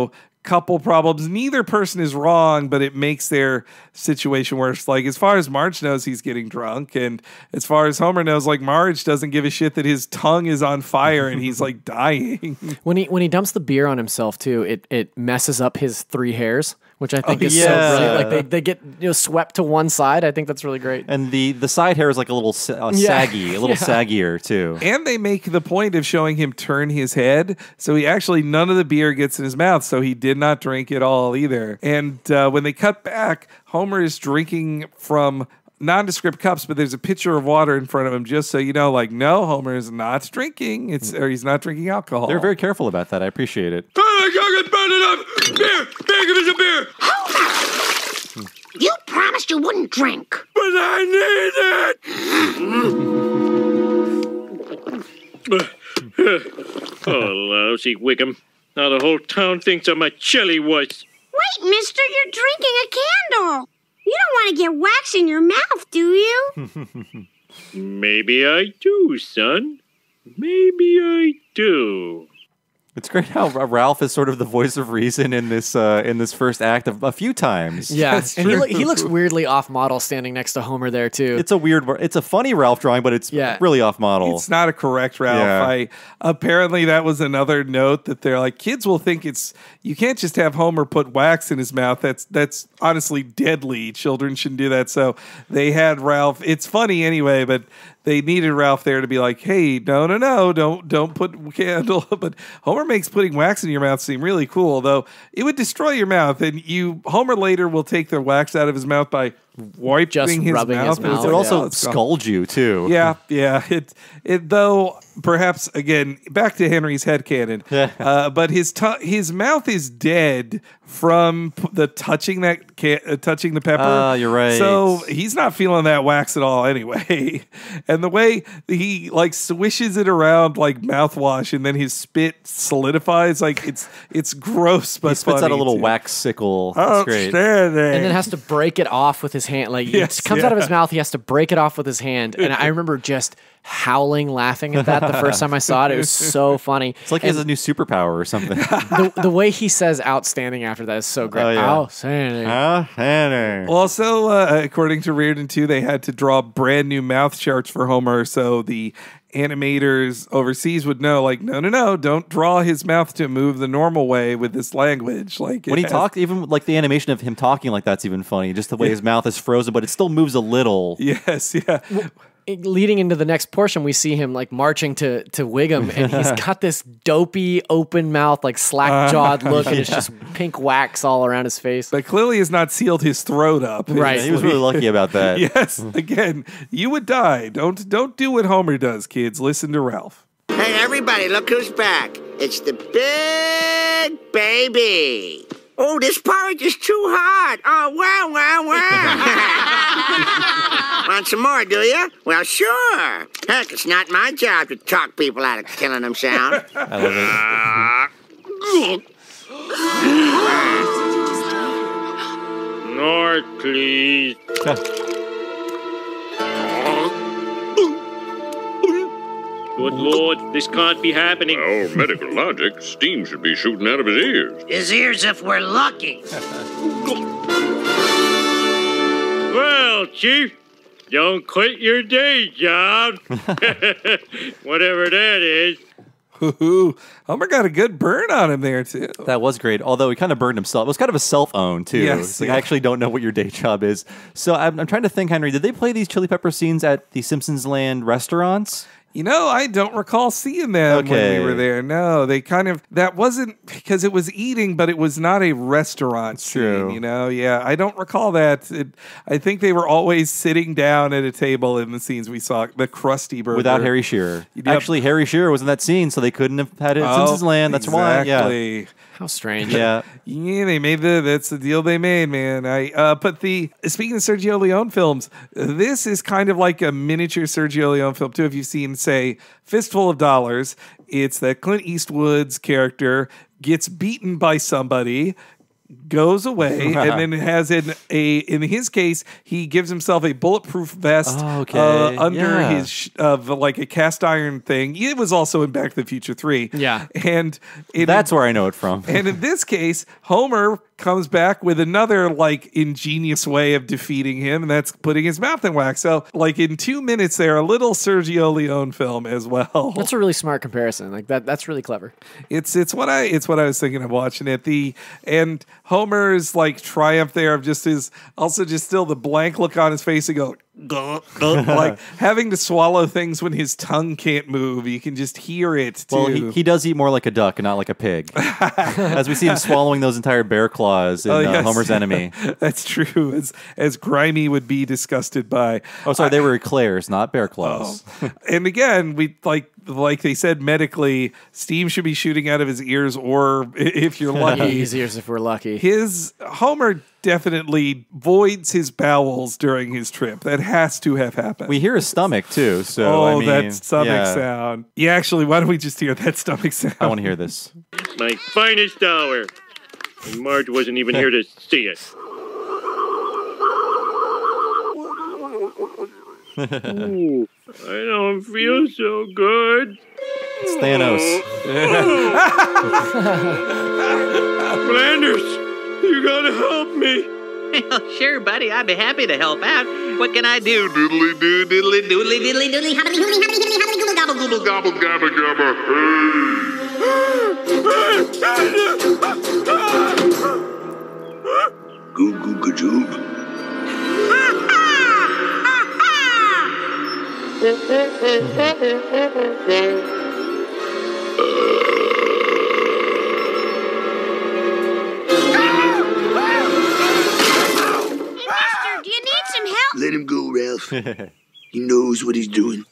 couple problems. Neither person is wrong, but it makes their situation worse. Like, as far as Marge knows, he's getting drunk, and as far as Homer knows, like, Marge doesn't give a shit that his tongue is on fire and he's like dying. When he dumps the beer on himself too, it messes up his 3 hairs, which I think is so brilliant. Like they get swept to one side. I think that's really great. And the side hair is like a little saggy, a little saggier too. And they make the point of showing him turn his head, so he actually, none of the beer gets in his mouth, so he did not drink it all either. And when they cut back, Homer is drinking from nondescript cups, but there's a pitcher of water in front of him, just so you know, like, no, Homer is not drinking. Or he's not drinking alcohol. They're very careful about that. I appreciate it. Beer! Give us a beer! Homer! You promised you wouldn't drink. But I need it! Oh, lousy Wiggum. Now the whole town thinks I'm a chili wuss. Wait, mister, you're drinking a candle. You don't want to get wax in your mouth, do you? Maybe I do, son. Maybe I do. It's great how Ralph is sort of the voice of reason in this first act a few times. Yeah, and he looks weirdly off model standing next to Homer there too. It's a funny Ralph drawing, but it's really off model. It's not a correct Ralph. Yeah. Apparently that was another note that they're like, kids will think you can't just have Homer put wax in his mouth. That's honestly deadly. Children shouldn't do that. So they had Ralph. It's funny anyway, but they needed Ralph there to be like, hey, no, don't put candle. But Homer makes putting wax in your mouth seem really cool, though it would destroy your mouth. And Homer later will take the wax out of his mouth by wiping his mouth. It would also scald you too. Yeah. It though perhaps again back to Henry's headcanon. But his mouth is dead from the touching the pepper. You're right. So he's not feeling that wax at all anyway. And the way he like swishes it around like mouthwash, and then his spit solidifies, like it's gross. But he spits out a little wax sickle. That's great. And then has to break it off with his hand. Like it comes out of his mouth, he has to break it off with his hand. And I remember just howling laughing at that the first time I saw it. It was so funny. It's like he has a new superpower or something. The way he says outstanding after that is so great. Oh, yeah. Outstanding. Well, also, according to Reardon 2, they had to draw brand new mouth charts for Homer, so the animators overseas would know, like, no, don't draw his mouth to move the normal way with this language. Like when he talked, even like the animation of him talking like that's even funny. Just the way his mouth is frozen, but it still moves a little. Yes, yeah. Leading into the next portion, we see him like marching to Wiggum, and he's got this dopey, open mouth, like slack-jawed look, and it's just pink wax all around his face. But clearly has not sealed his throat up. Right. He was really lucky about that. Yes. Again, you would die. Don't do what Homer does, kids. Listen to Ralph. Hey, everybody, look who's back. It's the big baby. Oh, this porridge is too hot. Oh, wow. Want some more, do you? Well, sure. Heck, it's not my job to talk people out of killing themselves. I love it. North, please. Good Lord, this can't be happening. Oh, medical logic. Steam should be shooting out of his ears. His ears if we're lucky. Well, Chief, don't quit your day job. Whatever that is. Homer got a good burn on him there, too. That was great, although he kind of burned himself. It was kind of a self-own, too. Yes, I actually don't know what your day job is. So I'm trying to think, Henry, did they play these Chili Pepper scenes at the Simpsons Land restaurants? You know, I don't recall seeing them when we were there. No, they that wasn't, because it was eating, but it was not a restaurant scene, you know? Yeah, I don't recall that. I think they were always sitting down at a table in the scenes we saw, the Krusty Burger. Without Harry Shearer. Yep. Actually, Harry Shearer was in that scene, so they couldn't have had it at Simpsons Land. That's why, yeah. How strange. Yeah. Yeah, they made that's the deal they made, man. But speaking of Sergio Leone films, this is kind of like a miniature Sergio Leone film, too. If you've seen, say, Fistful of Dollars, it's that Clint Eastwood's character gets beaten by somebody, goes away, and then has in his case, he gives himself a bulletproof vest under his like a cast iron thing. It was also in Back to the Future 3. Yeah. And that's where I know it from. And in this case, Homer comes back with another like ingenious way of defeating him, and that's putting his mouth in wax. So like in 2 minutes there, a little Sergio Leone film as well. That's a really smart comparison. Like that's really clever. It's what I was thinking of watching it. And Homer's like triumph there of just his also just still the blank look on his face and go like having to swallow things when his tongue can't move. You can just hear it too. Well, he does eat more like a duck and not like a pig. As we see him swallowing those entire bear claws in Homer's Enemy. That's true. As Grimy would be disgusted by. Oh, sorry, they were eclairs, not bear claws. And again, we like they said medically, steam should be shooting out of his ears, or if you're lucky, his ears if we're lucky. Homer definitely voids his bowels during his trip. That has to have happened. We hear his stomach too. So I mean, that stomach sound. Yeah, actually, why don't we just hear that stomach sound? I want to hear this. My finest hour. And Marge wasn't even here to see it. Ooh, I don't feel so good. It's Thanos. Flanders, you gotta help me. Well, sure, buddy. I'd be happy to help out. What can I do? Doodly doo, diddly doodly diddly doodly, hobbly hoodly, hobbly hoodly, hobbly gobble gobble gobble gobble gobble. Goo goo gajoob. Let him go, Ralph. He knows what he's doing.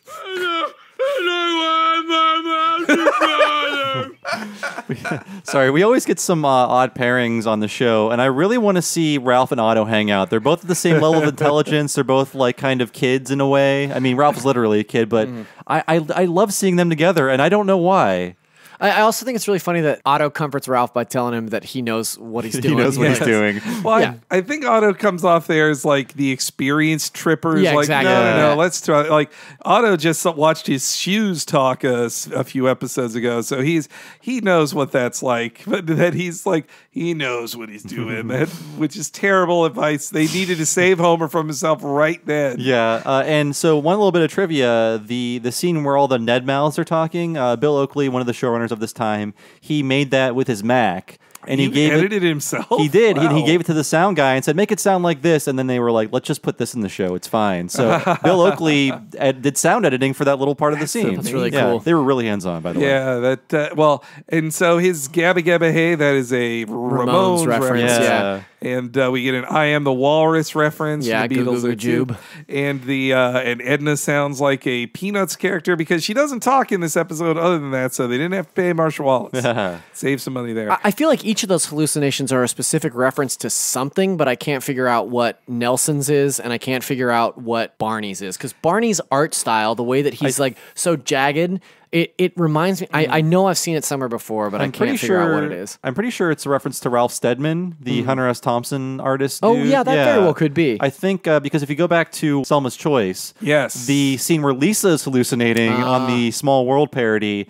Sorry, we always get some odd pairings on the show, and I really want to see Ralph and Otto hang out. They're both at the same level of intelligence. They're both like kind of kids in a way. I mean, Ralph's literally a kid, but I love seeing them together, and I don't know why. I also think it's really funny that Otto comforts Ralph by telling him that he knows what he's doing. He knows what he's doing. Well, I think Otto comes off there as like the experienced trippers. Yeah, like, exactly. No, let's try. Like Otto just watched his shoes talk a few episodes ago, so he knows what that's like. But that he's like he knows what he's doing. Which is terrible advice. They needed to save Homer from himself right then. Yeah, and so one little bit of trivia: the scene where all the Ned mouths are talking. Bill Oakley, one of the showrunners of this time, he made that with his Mac. And he gave edited it himself? He did. Wow. He gave it to the sound guy and said, make it sound like this. And then they were like, let's just put this in the show. It's fine. So Bill Oakley did sound editing for that little part of the scene. That's really cool. They were really hands-on, by the way. Yeah, well, and so his Gabba Gabba Hey, that is a Ramones reference. Yeah. And we get an I Am the Walrus reference. Yeah, the Beatles Goo Goo Joob. And and Edna sounds like a Peanuts character because she doesn't talk in this episode other than that, so they didn't have to pay Marshall Wallace. Save some money there. I feel like each of those hallucinations are a specific reference to something, but I can't figure out what Nelson's is, and I can't figure out what Barney's is. Because Barney's art style, the way that he's like so jagged, it reminds me. I know I've seen it somewhere before, but I can't figure out what it is. I'm pretty sure it's a reference to Ralph Steadman, the Hunter S. Thompson artist. Oh, dude. yeah, that very well could be. I think because if you go back to Selma's Choice, yes, the scene where Lisa is hallucinating on the Small World parody,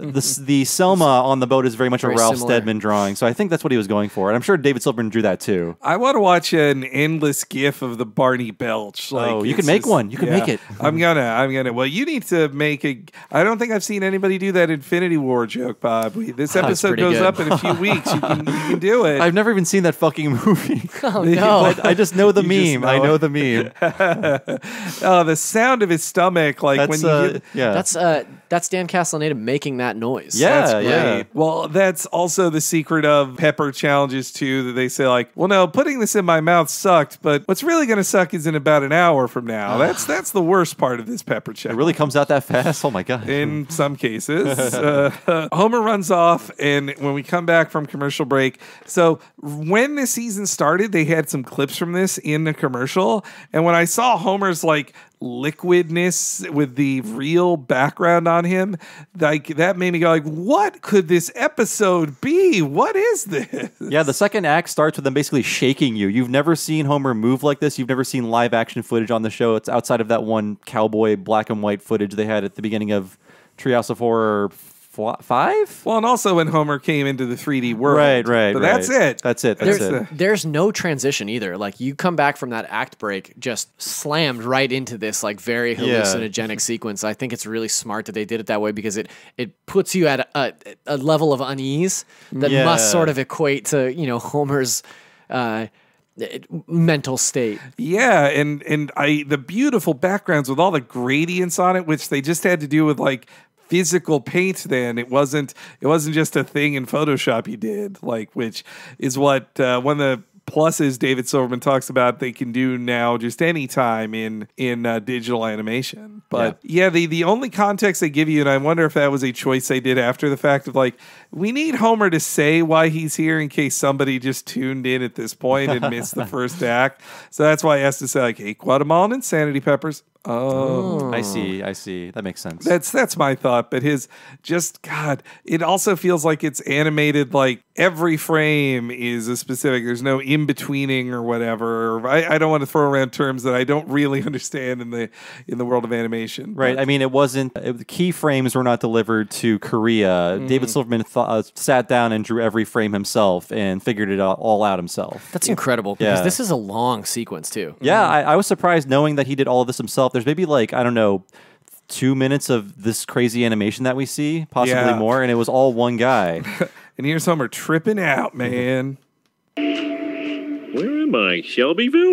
the Selma on the boat is very much Very a Ralph similar. Steadman drawing. So I think that's what he was going for. And I'm sure David Silverman drew that too. I want to watch an endless GIF of the Barney Belch. Like, you can make one. You can make it. I'm gonna. Well, you need to make a. I don't think I've seen anybody do that Infinity War joke, Bob. This episode goes good. up in a few weeks. You can do it. I've never even seen that fucking movie. Oh, no. I just know the You meme. just I know know it. the meme. Oh, the sound of his stomach, like when you. That's Dan Castellaneta making that noise. Yeah, That's great. yeah. Well, that's also the secret of pepper challenges too. That they say like, well, no, putting this in my mouth sucked, but what's really going to suck is in about an hour from now. That's the worst part of this pepper challenge. It really comes out that fast. Oh my god. And some cases. Homer runs off, and when we come back from commercial break, so when the season started, they had some clips from this in the commercial, and when I saw Homer's like liquidness with the real background on him, like that made me go like, what could this episode be? What is this? Yeah, the second act starts with them basically shaking you. You've never seen Homer move like this. You've never seen live action footage on the show. It's outside of that one cowboy black and white footage they had at the beginning of Treehouse of Horror 5? Well, and also when Homer came into the 3D world. Right. But that's it. That's it. There's no transition either. Like, you come back from that act break just slammed right into this like very hallucinogenic sequence. I think it's really smart that they did it that way because it puts you at a level of unease that must sort of equate to, you know, Homer's mental state. Yeah, and the beautiful backgrounds with all the gradients on it, which they just had to do with like physical paint then. It wasn't just a thing in Photoshop you did, like, which is what one of the pluses David Silverman talks about they can do now just any time in digital animation. But the only context they give you, and I wonder if that was a choice they did after the fact of like, we need Homer to say why he's here in case somebody just tuned in at this point and missed the first act. So that's why he has to say like, hey, Guatemalan insanity peppers. Oh, I see. That makes sense. That's my thought. But God, it also feels like it's animated. Like every frame is a specific. There's no in betweening or whatever. I don't want to throw around terms that I don't really understand in the world of animation. Right. I mean, the key frames were not delivered to Korea. David Silverman sat down and drew every frame himself and figured it all out himself. That's incredible because this is a long sequence too. Yeah, I was surprised knowing that he did all of this himself. There's maybe like, I don't know, 2 minutes of this crazy animation that we see, possibly more, and it was all one guy. And here's Homer tripping out, man. Where am I, Shelbyville?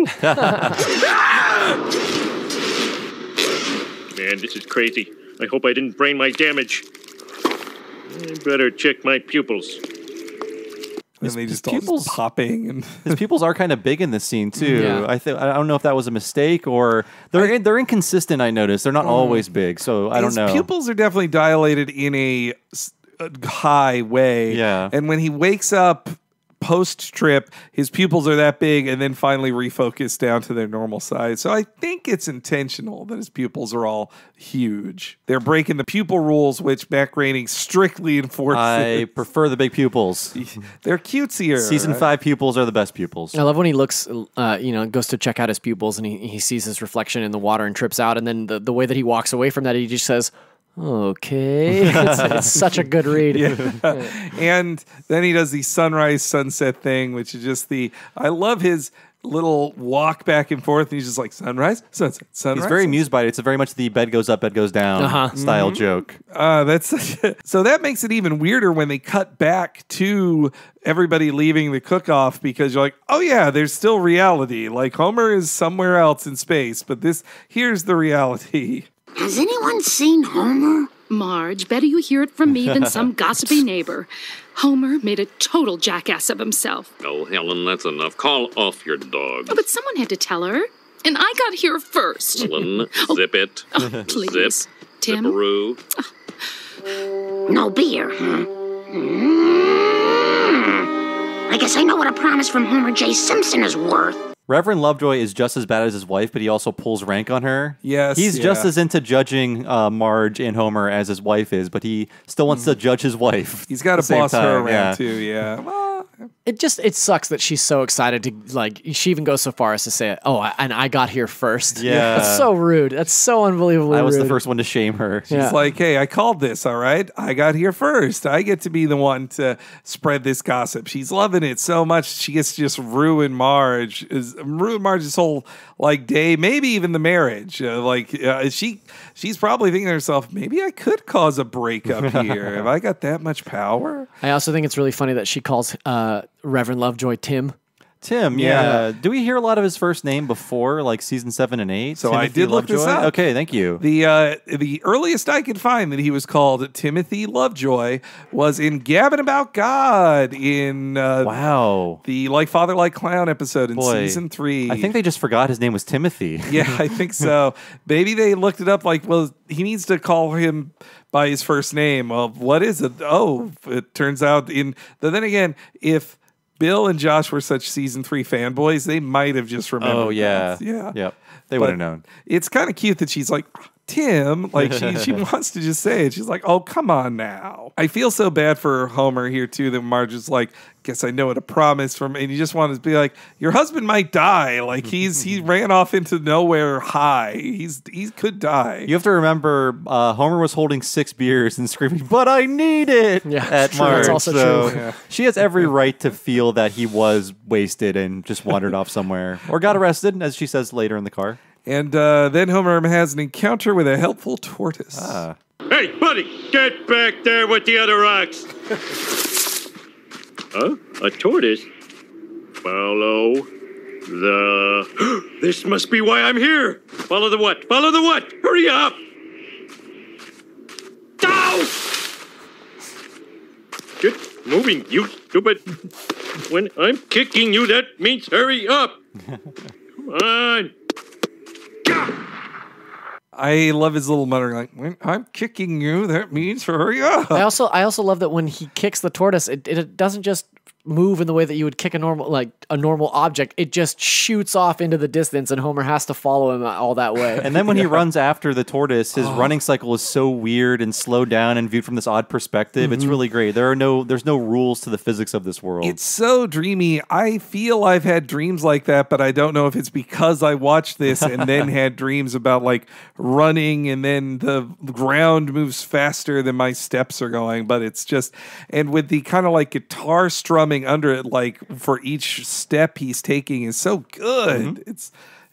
Man, this is crazy. I hope I didn't brain my damage. I better check my pupils. And they just all popping, and his pupils are kind of big in this scene too. Yeah. I don't know if that was a mistake or they're inconsistent. I noticed they're not always big, so I don't know. His pupils are definitely dilated in a high way. Yeah, and when he wakes up post-trip, his pupils are that big and then finally refocus down to their normal size. So I think it's intentional that his pupils are all huge. They're breaking the pupil rules, which Matt Groening strictly enforces. I prefer the big pupils. They're cutesier. Season 5 pupils are the best pupils. I love when he looks, goes to check out his pupils and he sees his reflection in the water and trips out. And then the way that he walks away from that, he just says, okay. It's such a good read. And then he does the sunrise sunset thing, which is just I love his little walk back and forth. And he's just like, sunrise, sunset, sunrise. He's very amused by it. It's very much the bed goes up, bed goes down style joke. So that makes it even weirder when they cut back to everybody leaving the cook-off, because you're like, oh yeah, there's still reality. Like Homer is somewhere else in space, but here's the reality. Has anyone seen Homer? Marge, better you hear it from me than some gossipy neighbor. Homer made a total jackass of himself. Oh, Helen, that's enough. Call off your dog. Oh, but someone had to tell her. And I got here first. Helen, zip it. Oh, please. Zip. Tim? Zipperoo. No beer, huh? I guess I know what a promise from Homer J. Simpson is worth. Reverend Lovejoy is just as bad as his wife, but he also pulls rank on her. Yes. He's just as into judging Marge and Homer as his wife is, but he still wants to judge his wife. He's got to boss her around too, yeah. Well, it sucks that she's so excited to, like, she even goes so far as to say, and I got here first. Yeah. That's so rude. That's so unbelievably rude. I was the first one to shame her. She's like, hey, I called this, all right? I got here first. I get to be the one to spread this gossip. She's loving it so much, she gets to just ruin Marge's whole, like, day, maybe even the marriage. She's probably thinking to herself, maybe I could cause a breakup here. Have I got that much power? I also think it's really funny that she calls Reverend Lovejoy Tim. Tim, yeah. Do we hear a lot of his first name before, like season 7 and 8? So Timothy I did look this Lovejoy? up. Okay, thank you. The earliest I could find that he was called Timothy Lovejoy was in Gabbing About God in the Like Father Like Clown episode in season 3. I think they just forgot his name was Timothy. Yeah, I think so. Maybe they looked it up like, well, he needs to call him by his first name. Well, what is it? Oh, it turns out then again, if Bill and Josh were such season 3 fanboys, they might have just remembered. Oh, yeah. that. Yeah. Yep. They would have known. It's kind of cute that she's like, Tim, like she wants to just say it. She's like, oh, come on now. I feel so bad for Homer here too that Marge is like, guess I know what a promise from, and you just want to be like, your husband might die. Like he ran off into nowhere high. He could die. You have to remember, Homer was holding 6 beers and screaming, "But I need it!" at Marge. That's also true. Yeah. She has every right to feel that he was wasted and just wandered off somewhere, or got arrested, as she says later in the car. And then Homer has an encounter with a helpful tortoise. Hey, buddy, get back there with the other rocks. Huh? A tortoise? Follow the... This must be why I'm here. Follow the what? Follow the what? Hurry up. Ow! Get moving, you stupid. When I'm kicking you, that means hurry up. Come on. I love his little muttering, like, when I'm kicking you, that means hurry up. I also love that when he kicks the tortoise, it doesn't just move in the way that you would kick a normal object. It just shoots off into the distance, and Homer has to follow him all that way. And then when he runs after the tortoise, his running cycle is so weird and slowed down and viewed from this odd perspective. It's really great. There's no rules to the physics of this world. It's so dreamy. I feel I've had dreams like that, but I don't know if it's because I watched this and then had dreams about like running and then the ground moves faster than my steps are going. But it's just, and with the kind of like guitar strumming under it, like for each step he's taking is so good. It's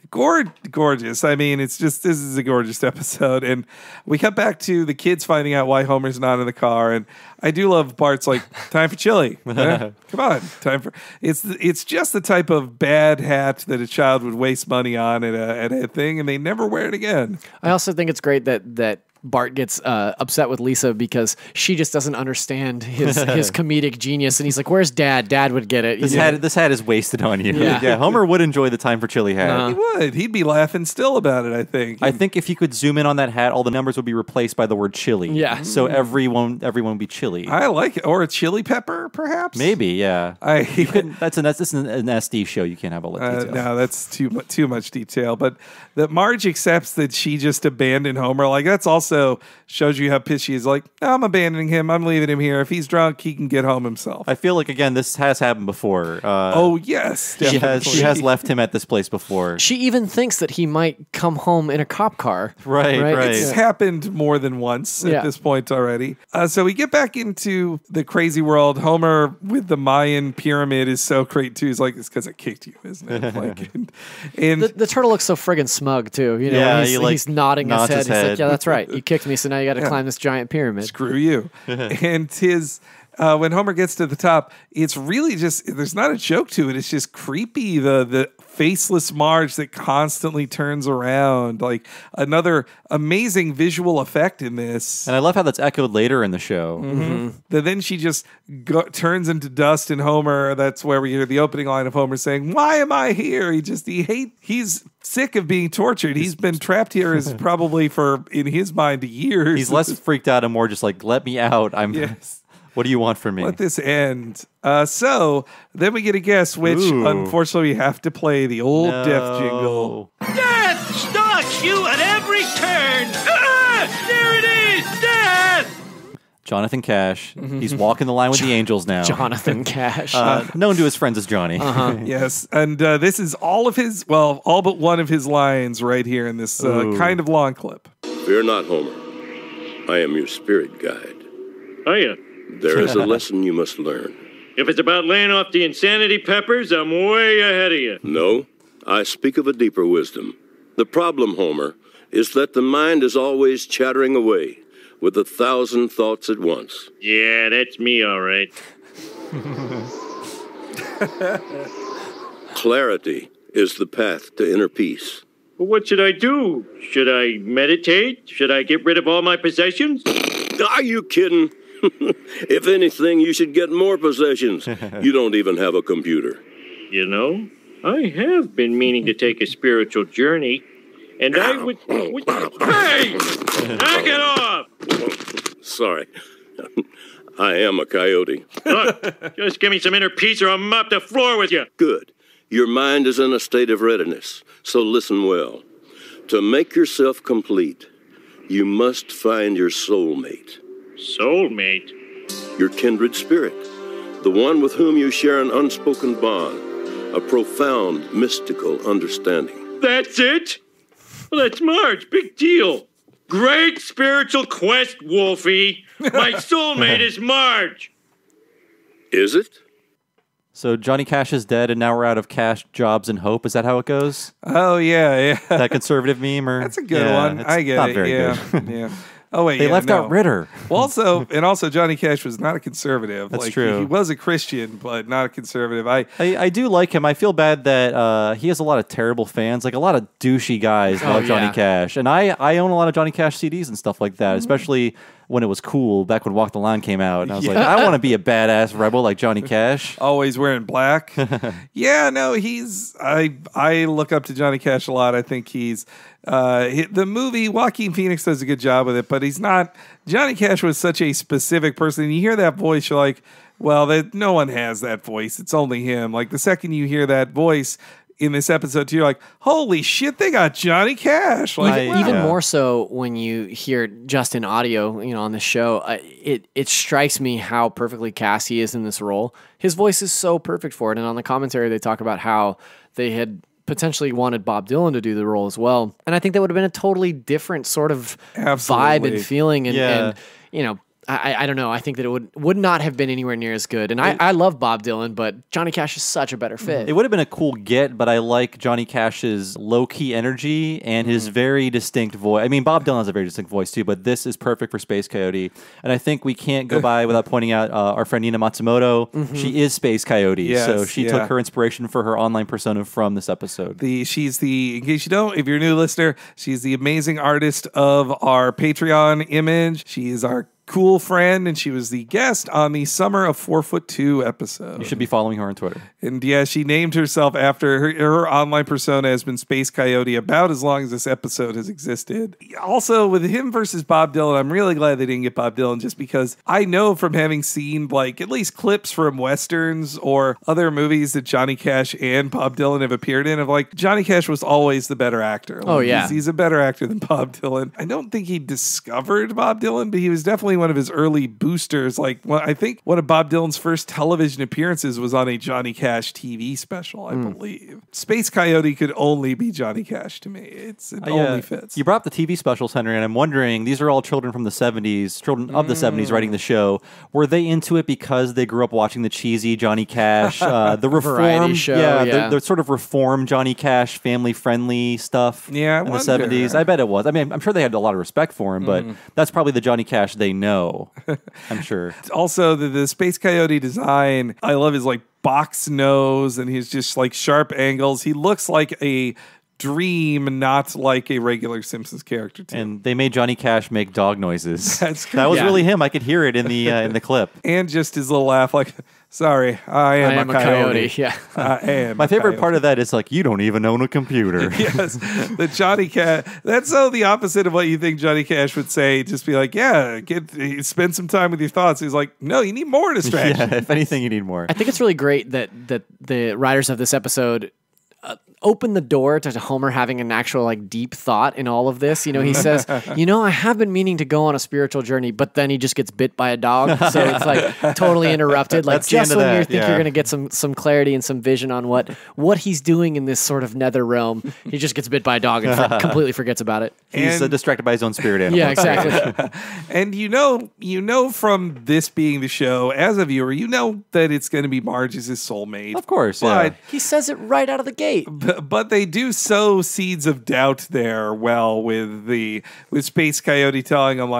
gorgeous. I mean, it's just, this is a gorgeous episode. And we cut back to the kids finding out why Homer's not in the car. And I do love Bart's like, time for chili. Come on, time for, it's just the type of bad hat that a child would waste money on at a thing, and they never wear it again. I also think it's great that Bart gets upset with Lisa because she just doesn't understand his comedic genius, and he's like, "Where's Dad? Dad would get it." This hat is wasted on you. Yeah. Homer would enjoy the time for chili hat. He would. He'd be laughing still about it, I think. I think if you could zoom in on that hat, all the numbers would be replaced by the word chili. Yeah. So everyone would be chili. I like it. Or a chili pepper, perhaps? Maybe, yeah. You couldn't. This is an SD show. You can't have all that detail. No, that's too much detail. But that Marge accepts that she just abandoned Homer. Like, that's also shows you how pissed she is. Like, no, I'm abandoning him. I'm leaving him here. If he's drunk, he can get home himself. I feel like, again, this has happened before. Oh, yes. She has left him at this place before. She even thinks that he might come home in a cop car. Right. It's happened more than once at this point already. So we get back into the crazy world. Homer with the Mayan pyramid is so great, too. He's like, it's because I kicked you, isn't it? Like, and the turtle looks so friggin' smug, too. You know, he's nodding his head. He's like, yeah, that's right. You kicked me, so now you got to climb this giant pyramid. Screw you. And when Homer gets to the top, it's really just, there's not a joke to it. It's just creepy. The faceless Marge that constantly turns around, like another amazing visual effect in this. And I love how that's echoed later in the show. Then she just turns into dust, and Homer, that's where we hear the opening line of Homer saying, "Why am I here?" He's sick of being tortured. He's been trapped here as probably for, in his mind, years. He's less freaked out and more just like, let me out. What do you want from me? Let this end. So then we get a guess, which unfortunately we have to play the old death jingle. Death stalks you at every turn. There it is, death. Jonathan Cash. He's walking the line with the angels now. Jonathan Cash. Known to his friends as Johnny. Yes, and this is all but one of his lines right here in this kind of long clip. Fear not, Homer. I am your spirit guide. Hiya. There is a lesson you must learn. If it's about laying off the insanity peppers, I'm way ahead of you. No, I speak of a deeper wisdom. The problem, Homer, is that the mind is always chattering away with 1,000 thoughts at once. Yeah, that's me, all right. Clarity is the path to inner peace. Well, what should I do? Should I meditate? Should I get rid of all my possessions? Are you kidding? If anything, you should get more possessions. You don't even have a computer. You know, I have been meaning to take a spiritual journey, and I would... Hey! Knock it off! Sorry. I am a coyote. Look, just give me some inner peace or I'll mop the floor with you. Good. Your mind is in a state of readiness, so listen well. To make yourself complete, you must find your soulmate. Soulmate? Your kindred spirit. The one with whom you share an unspoken bond, a profound, mystical understanding. That's it? Well, that's Marge. Big deal. Great spiritual quest, Wolfie. My soulmate is Marge. Is it? So Johnny Cash is dead, and now we're out of cash, jobs, and hope. Is that how it goes? Oh, yeah. That conservative meme? Or that's a good one. I get not it. Very good. Yeah. Oh wait, they left out Ritter. Well, also Johnny Cash was not a conservative. That's true. He was a Christian, but not a conservative. I do like him. I feel bad that he has a lot of terrible fans. Like a lot of douchey guys love Johnny Cash, and I own a lot of Johnny Cash CDs and stuff like that, especially when it was cool back when Walk the Line came out. And I was like, I want to be a badass rebel like Johnny Cash. Always wearing black. Yeah, no, he's. I look up to Johnny Cash a lot. I think he's. The movie, Joaquin Phoenix does a good job with it, but he's not. Johnny Cash was such a specific person. You hear that voice, you're like, well, no one has that voice. It's only him. Like the second you hear that voice in this episode, too, you're like, holy shit, they got Johnny Cash. Like, even more so when you hear just in audio, on the show, it strikes me how perfectly cast he is in this role. His voice is so perfect for it. And on the commentary, they talk about how they had potentially wanted Bob Dylan to do the role as well. And I think that would have been a totally different sort of vibe and feeling. And I don't know. I think that it would not have been anywhere near as good. And I love Bob Dylan, but Johnny Cash is such a better fit. It would have been a cool get, but I like Johnny Cash's low-key energy and his very distinct voice. I mean, Bob Dylan has a very distinct voice too, but this is perfect for Space Coyote. And I think we can't go by without pointing out our friend Nina Matsumoto. She is Space Coyote, so she took her inspiration for her online persona from this episode. She's in case you don't, if you're a new listener, she's the amazing artist of our Patreon image. She is our cool friend, and she was the guest on the Summer of 4'2" episode. You should be following her on Twitter. And yeah, she named herself after her online persona has been Space Coyote about as long as this episode has existed. Also, with him versus Bob Dylan, I'm really glad they didn't get Bob Dylan, just because I know from having seen like at least clips from Westerns or other movies that Johnny Cash and Bob Dylan have appeared in, of like Johnny Cash was always the better actor. Like, he's a better actor than Bob Dylan. I don't think he discovered Bob Dylan, but he was definitely one of his early boosters. I think one of Bob Dylan's first television appearances was on a Johnny Cash TV special, I believe. Space Coyote could only be Johnny Cash to me. It only fits. You brought up the TV specials, Henry, and I'm wondering, these are all children from the 70s, children of the 70s writing the show. Were they into it because they grew up watching the cheesy Johnny Cash, the reformed show? The sort of reformed Johnny Cash, family-friendly stuff in the 70s? I bet it was. I mean, I'm sure they had a lot of respect for him, but that's probably the Johnny Cash they know. I'm sure. Also, the Space Coyote design, I love his like box nose and his just like sharp angles. He looks like a dream, not like a regular Simpsons character too. And they made Johnny Cash make dog noises. That was really him. I could hear it in the clip. And just his little laugh, like, sorry, I am a coyote. Yeah. I am. My favorite part of that is like, you don't even own a computer. Yes. The Johnny Cash, that's so the opposite of what you think Johnny Cash would say. Just be like, yeah, spend some time with your thoughts. He's like, no, you need more distraction. Yeah, if anything, you need more. I think it's really great that the writers of this episode open the door to Homer having an actual like deep thought in all of this. He says, I have been meaning to go on a spiritual journey, but then he just gets bit by a dog. So it's like totally interrupted. Like just when you think you're going to get some clarity and some vision on what he's doing in this sort of nether realm, he just gets bit by a dog and completely forgets about it. He's distracted by his own spirit animal. Yeah, exactly. And you know from this being the show, as a viewer, you know that it's going to be Marge as his soulmate. Of course, but he says it right out of the gate. But they do sow seeds of doubt there. Well, with Space Coyote telling him like,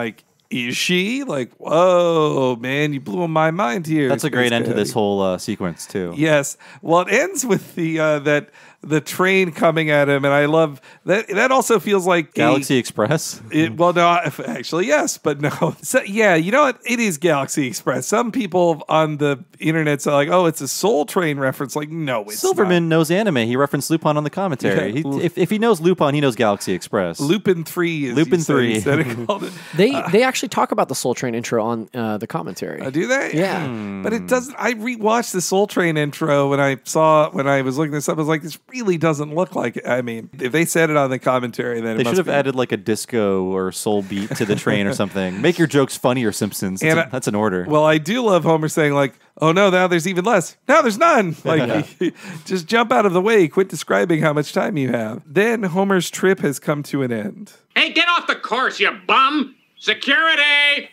is she? Like, whoa, man, you blew my mind here. That's a great end to Daddy. this whole sequence too. Yes. Well, it ends with the train coming at him, and I love that. That also feels like Galaxy Express. Well, no, actually, yes, but no. So, yeah, you know what? It is Galaxy Express. Some people on the internet say like, "Oh, it's a Soul Train reference." Like, no, it's Silverman knows anime. He referenced Lupin on the commentary. Yeah. If he knows Lupin, he knows Galaxy Express. Lupin 3 is Lupin 3. instead of called it. They actually talk about the Soul Train intro on the commentary. Do they? Yeah. But it doesn't. I rewatched the Soul Train intro when I was looking this up. I was like, this really doesn't look like it. I mean, if they said it on the commentary, then They it should must have be. added like a disco or soul beat to the train or something. Make your jokes funnier, Simpsons. That's an order. Well, I do love Homer saying like, "Oh no, now there's even less. Now there's none." Like, just jump out of the way. Quit describing how much time you have. Then Homer's trip has come to an end. Hey, get off the course, you bum! Security!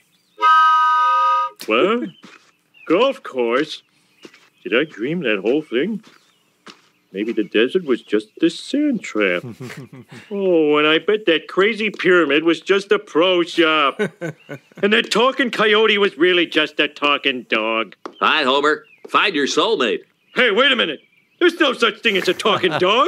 What? Golf course? Did I dream that whole thing? Maybe the desert was just a sand trap. Oh, and I bet that crazy pyramid was just a pro shop. And that talking coyote was really just a talking dog. Hi, Homer. Find your soulmate. Hey, wait a minute. There's no such thing as a talking dog.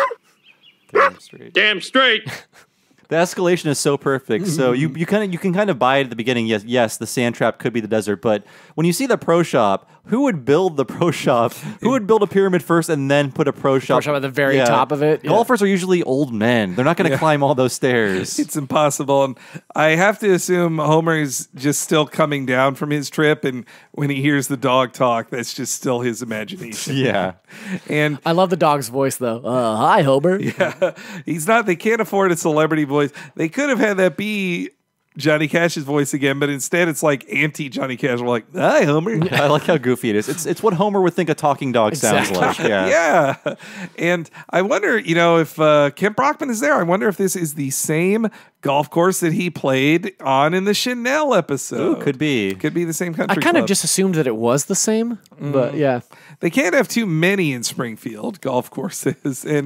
Damn straight. Damn straight. The escalation is so perfect. So you can kind of buy it at the beginning. Yes, the sand trap could be the desert. But when you see the pro shop, who would build the pro shop? Who would build a pyramid first and then put a pro shop? Pro shop at the very top of it. Yeah. Golfers are usually old men. They're not going to climb all those stairs. It's impossible. And I have to assume Homer's just still coming down from his trip. And when he hears the dog talk, that's just still his imagination. Yeah. And I love the dog's voice, though. Hi, Homer. Yeah. They can't afford a celebrity voice. They could have had that be Johnny Cash's voice again, but instead it's like anti-Johnny Cash. We're like, "Hi, Homer." I like how goofy it is. It's what Homer would think a talking dog sounds like. Yeah. Yeah. And I wonder, if Kent Brockman is there, I wonder if this is the same golf course that he played on in the Chanel episode. Ooh, could be. Could be the same country I kind club. of just assumed that it was the same, but yeah. They can't have too many in Springfield golf courses. And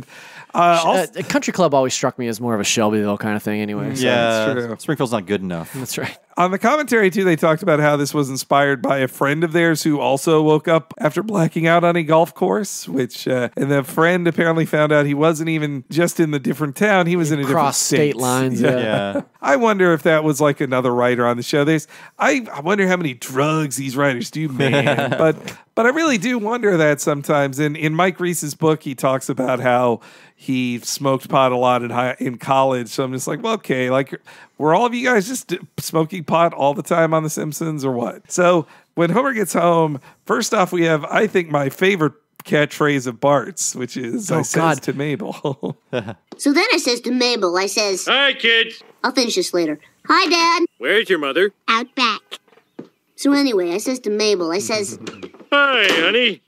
A country club always struck me as more of a Shelbyville kind of thing anyway. So. Yeah, that's true. Springfield's not good enough. That's right. On the commentary, too, they talked about how this was inspired by a friend of theirs who also woke up after blacking out on a golf course, which, and the friend apparently found out he wasn't even just in the different town, he was in a different state. Cross state lines, yeah. I wonder if that was like another writer on the show. I wonder how many drugs these writers do, man. But I really do wonder that sometimes. And in Mike Reese's book, he talks about how he smoked pot a lot in college. So I'm just like, well, okay, like, were all of you guys just smoking pot all the time on The Simpsons or what? So when Homer gets home, first off, we have, I think, my favorite catchphrase of Bart's, which is, I says to Mabel. So then I says to Mabel, I says, Hi, kids. I'll finish this later. Hi, Dad. Where's your mother? Out back. So anyway, I says to Mabel, I says, Hi, honey.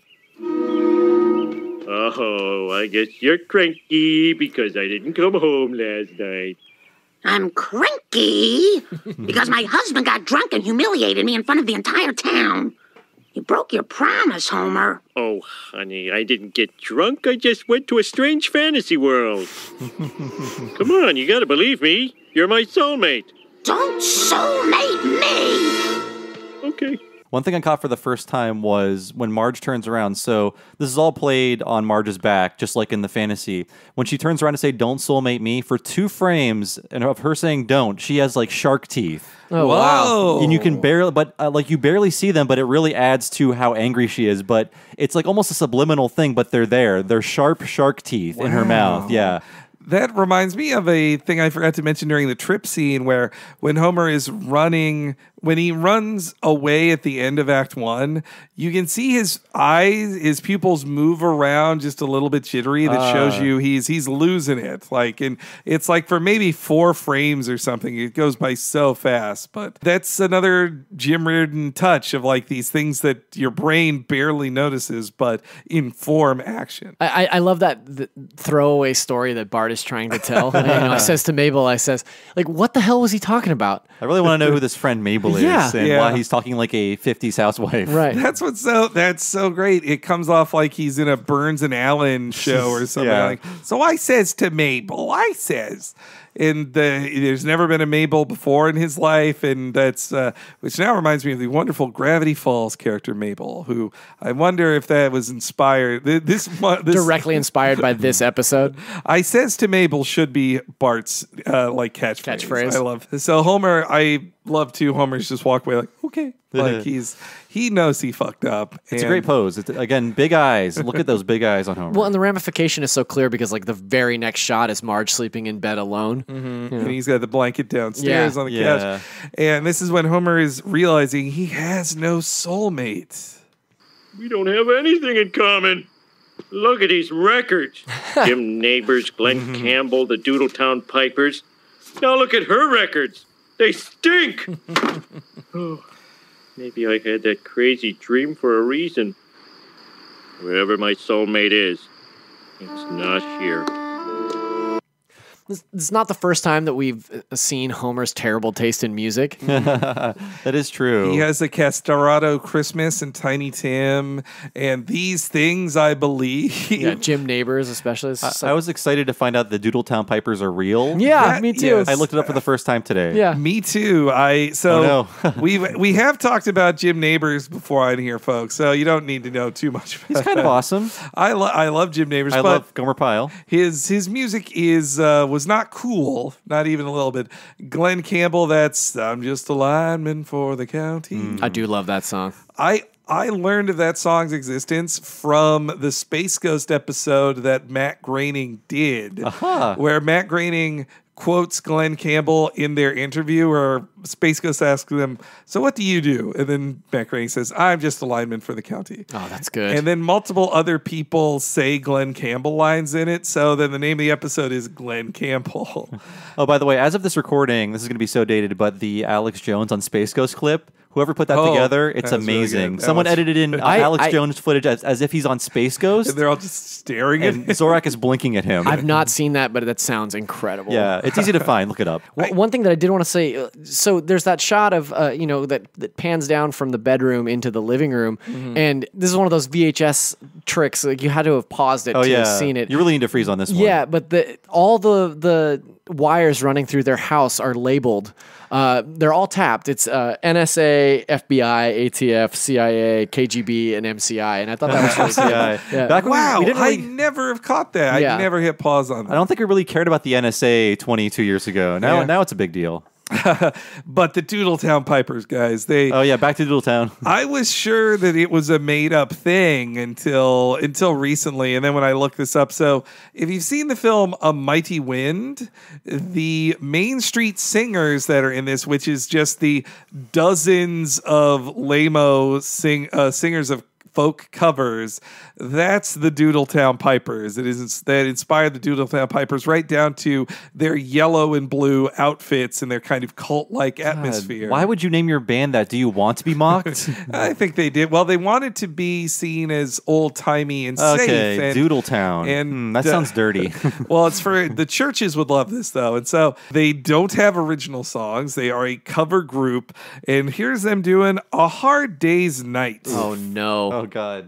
Oh, I guess you're cranky because I didn't come home last night. I'm cranky because my husband got drunk and humiliated me in front of the entire town. You broke your promise, Homer. Oh, honey, I didn't get drunk. I just went to a strange fantasy world. Come on, you gotta believe me. You're my soulmate. Don't soulmate me! Okay. One thing I caught for the first time was when Marge turns around. So this is all played on Marge's back, just like in the fantasy. When she turns around to say, "Don't soulmate me," for 2 frames and of her saying "don't," she has like shark teeth. Oh, wow. And you can barely, but you barely see them, but it really adds to how angry she is. But it's like almost a subliminal thing, but they're there. They're sharp shark teeth in her mouth. Yeah. That reminds me of a thing I forgot to mention during the trip scene where when Homer is running, when he runs away at the end of Act 1, you can see his eyes, his pupils move around just a little bit jittery. That shows you he's losing it. Like, and it's like for maybe 4 frames or something. It goes by so fast. But that's another Jim Reardon touch of like these things that your brain barely notices, but inform action. I love that throwaway story that Bart is trying to tell. I says to Mabel, I says, like, what the hell was he talking about? I really want to know who this friend Mabel is and why he's talking like a 50s housewife. Right. That's so great. It comes off like he's in a Burns and Allen show or something. Yeah. Like, so I says to Mabel, I says. and there's never been a Mabel before in his life, and that's which now reminds me of the wonderful Gravity Falls character Mabel, who I wonder if that was inspired. This directly inspired by this episode. I says to Mabel should be Bart's like catchphrase. I love this. So Homer, I love too. Homer's just walk away like, okay. Like he knows he fucked up. It's a great pose. Again, big eyes. Look at those big eyes on Homer. Well, and the ramification is so clear because like the very next shot is Marge sleeping in bed alone. And he's got the blanket downstairs on the couch. And this is when Homer is realizing he has no soulmate. We don't have anything in common. Look at these records. Jim Neighbors, Glenn Campbell, the Doodletown Pipers. Now look at her records. They stink. Oh, maybe I had that crazy dream for a reason. Wherever my soulmate is, it's not here. This is not the first time that we've seen Homer's terrible taste in music. That is true. He has a Castorado Christmas and Tiny Tim and These Things, I believe. Yeah, Jim Neighbors especially. I was excited to find out the Doodletown Pipers are real. Yeah, me too. I looked it up for the first time today. Yeah, me too. We have talked about Jim Neighbors before on here, folks. So you don't need to know too much about He's kind of awesome. I love Jim Neighbors. I love Gomer Pyle. His music was not cool, not even a little bit. Glenn Campbell, that's I'm just a lineman for the county. I do love that song. I learned of that song's existence from the Space Ghost episode that Matt Groening did, where Matt Groening quotes Glenn Campbell in their interview, where Space Ghost asks them, "So what do you do?" And then Matt Groening says, "I'm just a lineman for the county." Oh, that's good. And then multiple other people say Glenn Campbell lines in it, so then the name of the episode is Glenn Campbell. Oh, by the way, as of this recording, this is going to be so dated, but the Alex Jones on Space Ghost clip, whoever put that together, it's amazing. Really Someone edited in Alex Jones footage as if he's on Space Ghost. And they're all just staring at him. Zorak is blinking at him. I've not seen that, but that sounds incredible. Yeah, it's easy to find. Look it up. One thing that I did want to say, so there's that shot of, that pans down from the bedroom into the living room, and this is one of those VHS tricks. Like you had to have paused it to have seen it. You really need to freeze on this one. Yeah, but all the wires running through their house are labeled. They're all tapped. It's NSA, FBI, ATF, CIA, KGB, and MCI. And I thought that was really cool. Yeah. Back when Wow, we didn't really, I never have caught that. I never hit pause on that. I don't think we really cared about the NSA 22 years ago. Now it's a big deal. But the Doodletown Pipers, guys, back to Doodletown. I was sure that it was a made-up thing until recently, and then when I looked this up, so if you've seen the film A Mighty Wind, the Main Street singers that are in this, which is just the dozens of lame-o singers of folk covers, that's the Doodletown Pipers. That inspired the Doodletown Pipers right down to their yellow and blue outfits and their kind of cult-like atmosphere. Why would you name your band that? Do you want to be mocked? I think they did. Well, they wanted to be seen as old-timey and safe. Okay, Doodletown. And that sounds dirty. Well, it's for the churches would love this though, and so they don't have original songs. They are a cover group, and here's them doing "A Hard Day's Night." Oh no! Oh God.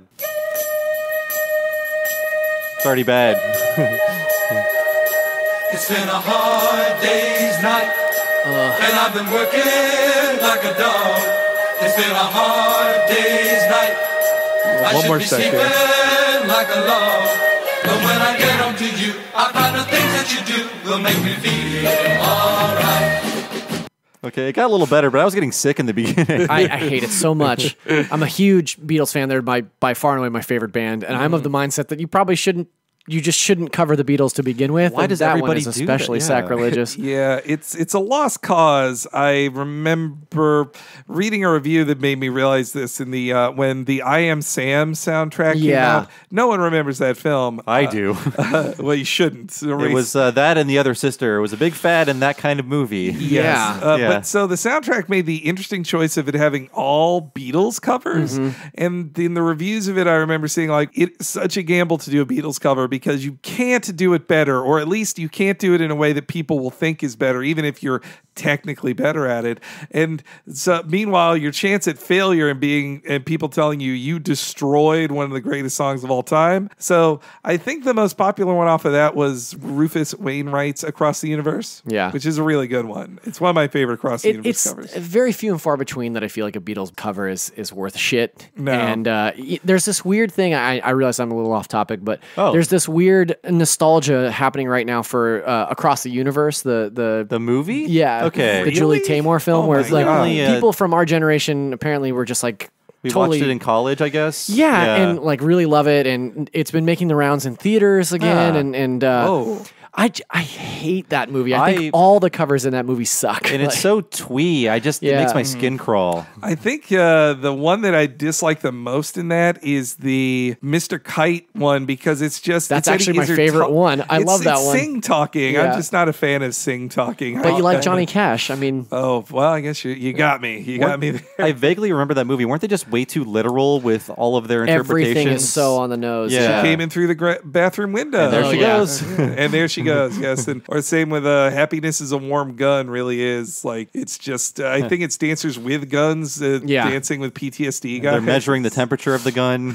It's already bad. It's been a hard day's night, and I've been working like a dog. It's been a hard day's night. I should be sleeping like a log. But when I get home to you, I find the things that you do will make me feel alright. Okay, it got a little better, but I was getting sick in the beginning. I hate it so much. I'm a huge Beatles fan. They're by far and away my favorite band, and I'm of the mindset that you just shouldn't cover the Beatles to begin with. Why does that everybody one is do especially that? Yeah. sacrilegious? Yeah, it's a lost cause. I remember reading a review that made me realize this in the when the I Am Sam soundtrack came out. No one remembers that film. I do. Well, you shouldn't. It was that and The Other Sister. It was a big fad in that kind of movie. Yes. But so the soundtrack made the interesting choice of it having all Beatles covers. And in the reviews of it, I remember seeing like, it's such a gamble to do a Beatles cover because you can't do it better, or at least you can't do it in a way that people will think is better, even if you're technically better at it. And so meanwhile, your chance at failure and people telling you destroyed one of the greatest songs of all time. So I think the most popular one off of that was Rufus Wainwright's Across the Universe. Yeah. Which is a really good one. It's one of my favorite Across the Universe covers. It's very few and far between that I feel like a Beatles cover is worth shit. No. And there's this weird thing, I realize I'm a little off topic, but there's this weird nostalgia happening right now for Across the Universe, the movie? Yeah. Okay. The Julie Taymor film, where it's like God. people from our generation apparently were just like We totally watched it in college, I guess. Yeah, and like really love it, and it's been making the rounds in theaters again, and I hate that movie. I think all the covers in that movie suck. And it's so twee. It makes my skin crawl. I think the one that I dislike the most in that is the Mr. Kite one, because it's just... That's it's actually my favorite one. I love that one. Sing talking. Yeah. I'm just not a fan of sing talking. But you like Johnny Cash. I mean... Oh, well, I guess you got me. You got me there. I vaguely remember that movie. Weren't they just way too literal with all of their interpretations? Everything is so on the nose. Yeah. She came in through the bathroom window. And there she goes. And there she goes, yes. And, or same with Happiness is a Warm Gun really is. Like, it's just, I think it's dancers with guns dancing with PTSD guys. They're measuring the temperature of the gun.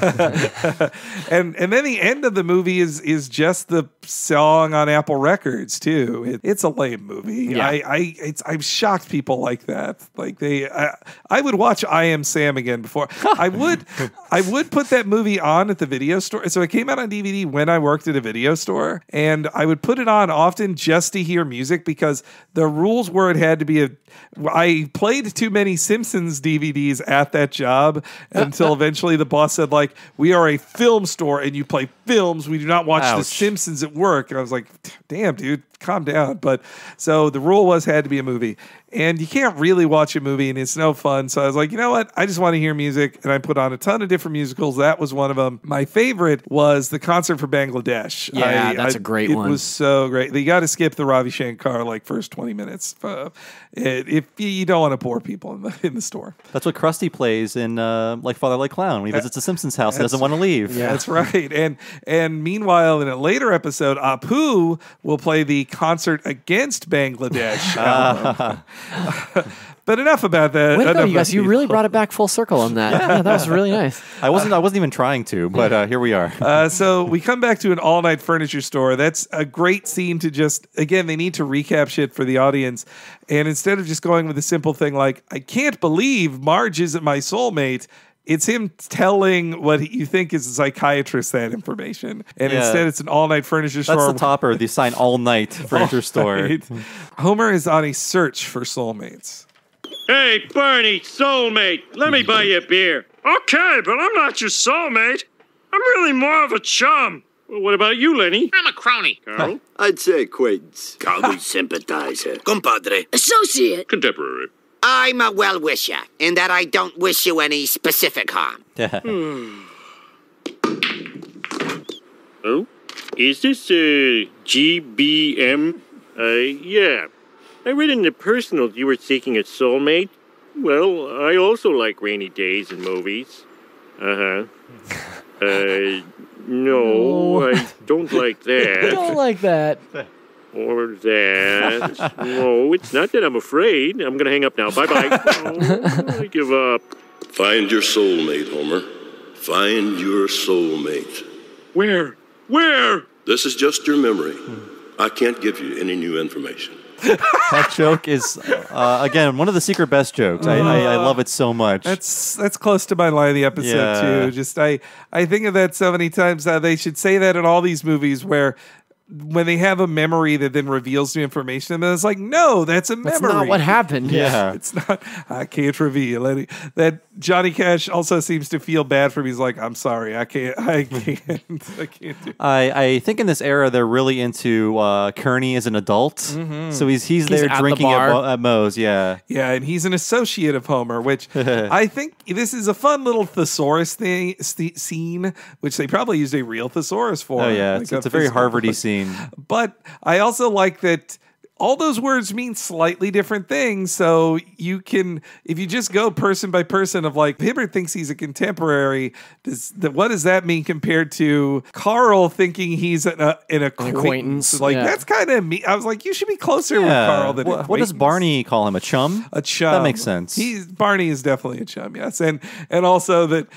and then the end of the movie is just the song on Apple Records, too. It's a lame movie. Yeah. I'm shocked people like that. Like, I would watch I Am Sam again before. I would put that movie on at the video store. So it came out on DVD when I worked at a video store, and I would put it on often just to hear music, because the rules were it had to be I played too many Simpsons DVDs at that job until eventually the boss said, like, we are a film store and you play films. We do not watch The Simpsons at work. And I was like, damn, dude, calm down. But so the rule had to be a movie. And you can't really watch a movie and it's no fun. So I was like, you know what? I just want to hear music. And I put on a ton of different musicals. That was one of them. My favorite was the concert for Bangladesh. Yeah, that's a great one. It was so great. You got to skip the Ravi Shankar first 20 minutes if you don't want to bore people in the store. That's what Krusty plays in Like Father Like Clown when he visits the Simpsons house and doesn't want to leave. Yeah. That's right. And meanwhile, in a later episode, Apu will play the concert against Bangladesh album. But enough about that. Way to go, you guys! You really brought it back full circle on that. Yeah, that was really nice. I wasn't even trying to, but here we are. So we come back to an all-night furniture store. That's a great scene to just, again, they need to recap shit for the audience. And instead of just going with a simple thing like, I can't believe Marge isn't my soulmate, it's him telling what you think is a psychiatrist that information. And instead it's an all-night furniture store. That's the topper, the sign all-night furniture store. Homer is on a search for soulmates. Hey, Barney, soulmate, let me buy you a beer. Okay, but I'm not your soulmate. I'm really more of a chum. Well, what about you, Lenny? I'm a crony. Carl? I'd say acquaintance. Colleague sympathizer. Compadre. Associate. Contemporary. I'm a well-wisher, in that I don't wish you any specific harm. Oh? Is this GBM? Yeah. I read in the personals you were seeking a soulmate. Well, I also like rainy days and movies. No, I don't like that. Don't like that. Or that. No, it's not that I'm afraid. I'm going to hang up now. Bye-bye. Oh, I give up. Find your soulmate, Homer. Find your soulmate. Where? Where? This is just your memory. I can't give you any new information. That joke is, again, one of the secret best jokes. I love it so much. That's close to my line of the episode, too. Just I think of that so many times. They should say that in all these movies where when they have a memory that then reveals new information, and it's like, no, that's a memory. That's not what happened. Yeah. It's not, I can't reveal any. That Johnny Cash also seems to feel bad for me. He's like, I'm sorry, I can't do it. I think in this era, they're really into Kearney as an adult. Mm-hmm. So he's there drinking at Moe's, Yeah, and he's an associate of Homer, which I think this is a fun little thesaurus scene, which they probably used a real thesaurus for. Oh, yeah. It's a very Harvard-y scene. But I also like that all those words mean slightly different things. So you can, if you just go person by person of like, Hibbert thinks he's a contemporary, what does that mean compared to Carl thinking he's an acquaintance? Like, that's kind of me. I was like, you should be closer with Carl than what does Barney call him? A chum? A chum. That makes sense. Barney is definitely a chum, yes. And also that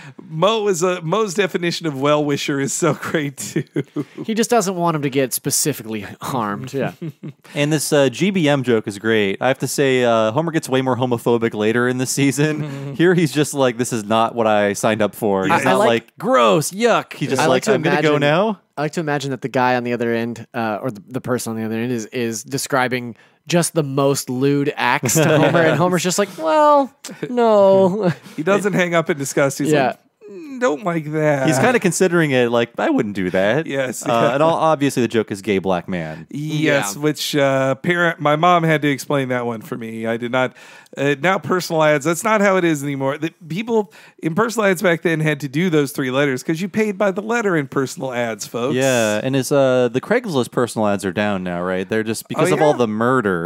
Moe's definition of well-wisher is so great too. He just doesn't want him to get specifically harmed. Yeah. And this GBM joke is great. I have to say, Homer gets way more homophobic later in the season. Here he's just like, this is not what I signed up for. He's not like, gross, yuck. He's just like, I'm going to go now. I like to imagine that the guy on the other end, or the person on the other end is describing just the most lewd acts to Homer, and Homer's just like, well, no. He doesn't hang up in disgust. He's like, don't like that. He's kind of considering it like, I wouldn't do that. Yes. And obviously the joke is gay black man. Yes, which my mom had to explain that one for me. I did not. Now personal ads, that's not how it is anymore. People in personal ads back then had to do those 3 letters because you paid by the letter in personal ads, folks. Yeah, and the Craigslist personal ads are down now, right? They're just because of all the murder.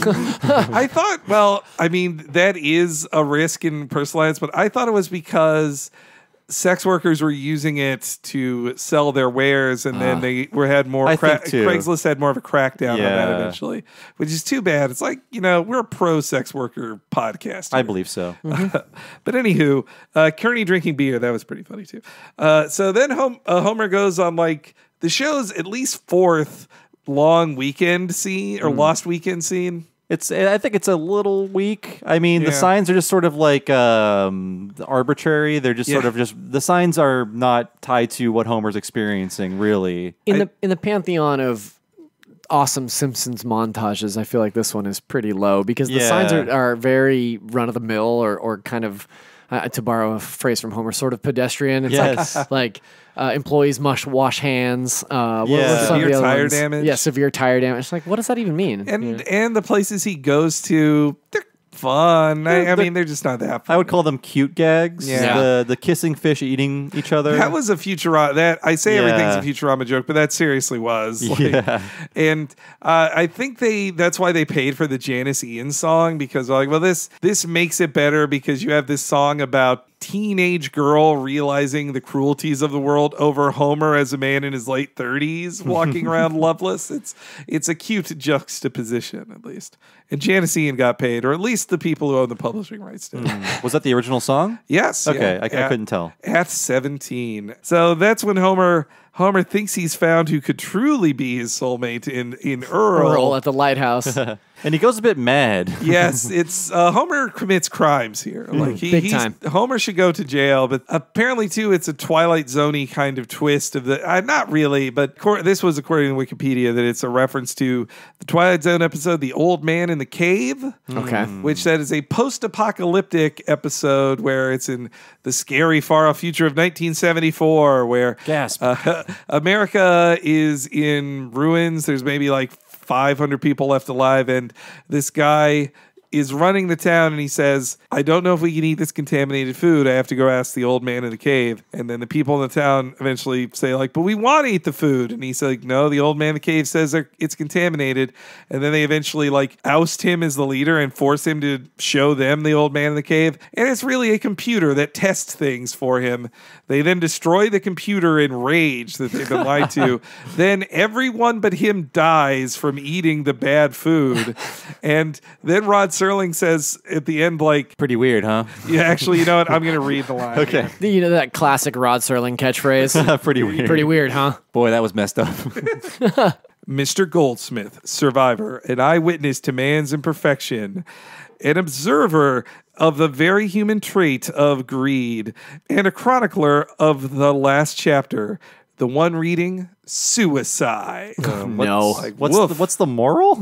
I thought, well, I mean, that is a risk in personal ads, but I thought it was because sex workers were using it to sell their wares, and then they had more. Craigslist had more of a crackdown on that eventually, which is too bad. It's like, we're a pro sex worker podcast. I believe so. But anywho, Kearney drinking beer, that was pretty funny too. So then Homer goes on like the show's at least 4th long weekend scene or lost weekend scene. I think it's a little weak. I mean, the signs are just sort of like arbitrary. They're just sort of the signs are not tied to what Homer's experiencing, really. In the pantheon of awesome Simpsons montages, I feel like this one is pretty low because the signs are very run of the mill or kind of, to borrow a phrase from Homer, sort of pedestrian. It's like employees must wash hands. Severe tire damage. Yeah, severe tire damage. It's like, what does that even mean? And the places he goes to, they're fun. I mean, they're just not that fun. I would call them cute gags. Yeah. The kissing fish eating each other. That was a Futurama. I say everything's a Futurama joke, but that seriously was. And I think that's why they paid for the Janice Ian song, because they're like, well, this makes it better because you have this song about teenage girl realizing the cruelties of the world over Homer as a man in his late 30s walking around loveless. It's a cute juxtaposition, at least. And Janice Ian got paid, or at least the people who own the publishing rights did. Was that the original song? Yes. Okay, I couldn't tell. At 17. So that's when Homer thinks he's found who could truly be his soulmate in Earl at the lighthouse. And he goes a bit mad. Yes, it's Homer commits crimes here. Like big time. Homer should go to jail, but apparently too, it's a Twilight Zone-y kind of twist of the. Not really, but this was according to Wikipedia that it's a reference to the Twilight Zone episode, "The Old Man in the Cave." Okay, which that is a post-apocalyptic episode where it's in the scary far-off future of 1974, where America is in ruins. There's maybe like 500 people left alive, and this guy is running the town, and he says, I don't know if we can eat this contaminated food. I have to go ask the old man in the cave. And then the people in the town eventually say, like, but we want to eat the food. And he's like, no, the old man in the cave says it's contaminated. And then they eventually like oust him as the leader and force him to show them the old man in the cave. And it's really a computer that tests things for him. They then destroy the computer in rage that they've been lied to. Then everyone but him dies from eating the bad food. And then Rod Serling says at the end, like, pretty weird, huh? Yeah, actually, you know what? I'm going to read the line. Okay. You know that classic Rod Serling catchphrase? Pretty weird. Pretty weird, huh? Boy, that was messed up. Mr. Goldsmith, survivor, an eyewitness to man's imperfection, an observer of the very human trait of greed, and a chronicler of the last chapter, the one reading suicide. No. Like, what's the moral?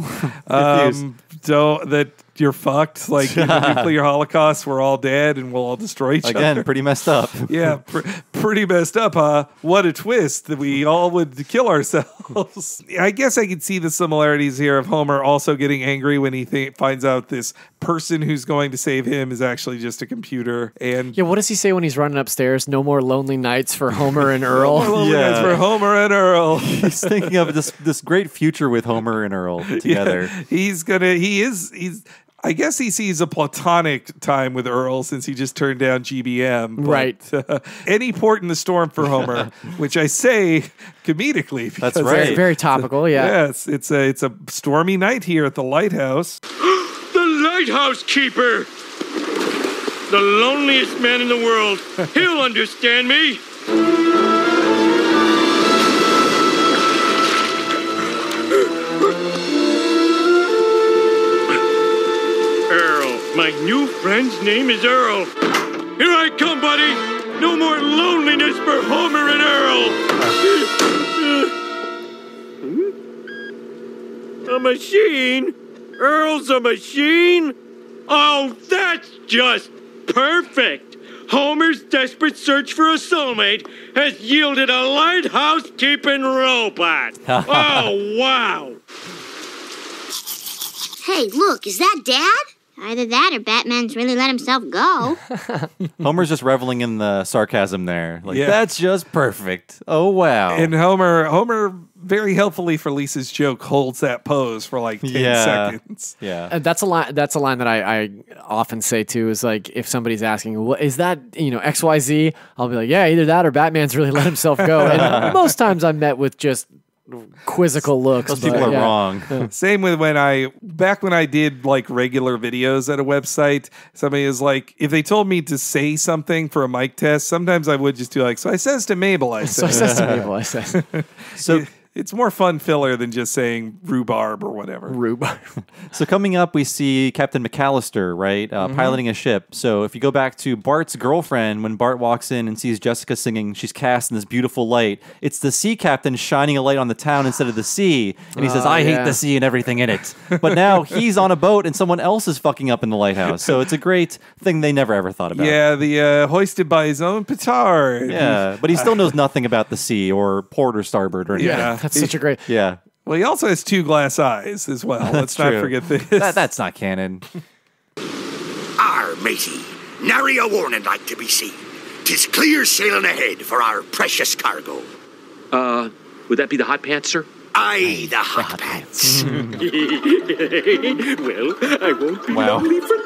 That you're fucked. Like in the nuclear holocaust, we're all dead and we'll all destroy each other. Again, pretty messed up. Yeah, pretty messed up, huh? What a twist that we all would kill ourselves. I guess I could see the similarities here of Homer also getting angry when he finds out this person who's going to save him is actually just a computer. And yeah, what does he say when he's running upstairs? No more lonely nights for Homer and Earl. No more lonely nights for Homer and Earl. He's thinking of this great future with Homer and Earl together. Yeah, I guess he sees a platonic time with Earl since he just turned down GBM. But, right. Any port in the storm for Homer, which I say comedically. That's right. Very, very topical, yeah. Yes, it's a stormy night here at the lighthouse. The lighthouse keeper! The loneliest man in the world. He'll understand me. My new friend's name is Earl. Here I come, buddy. No more loneliness for Homer and Earl. A machine? Earl's a machine? Oh, that's just perfect. Homer's desperate search for a soulmate has yielded a lighthouse-keeping robot. Oh, wow. Hey, look, is that Dad? Either that or Batman's really let himself go. Homer's just reveling in the sarcasm there. Like, that's just perfect. Oh, wow. And Homer very helpfully for Lisa's joke holds that pose for like 10 seconds. Yeah. That's a line that I often say too, is like, if somebody's asking, what is that, XYZ, I'll be like, yeah, either that or Batman's really let himself go. And most times I'm met with just quizzical looks. Those people are wrong. Same with back when I did like regular videos at a website, somebody is like, if they told me to say something for a mic test, sometimes I would just do like, so I says to Mabel, I said. So I says to Mabel, I says. So it's more fun filler than just saying rhubarb or whatever. Rhubarb. So coming up, we see Captain McAllister, right, piloting a ship. So if you go back to Bart's girlfriend, when Bart walks in and sees Jessica singing, she's cast in this beautiful light. It's the sea captain shining a light on the town instead of the sea. And he says, I hate the sea and everything in it. But now he's on a boat and someone else is fucking up in the lighthouse. So it's a great thing they never ever thought about. Yeah, the hoisted by his own petard. Yeah, but he still knows nothing about the sea or port or starboard or anything. Yeah. That's such a great... Yeah. Well, he also has 2 glass eyes as well. Let's not forget this. That's not canon. Our matey, nary a warning light to be seen. 'Tis clear sailing ahead for our precious cargo. Would that be the hot pants, sir? Aye, the hot pants. Well, I won't be lonely for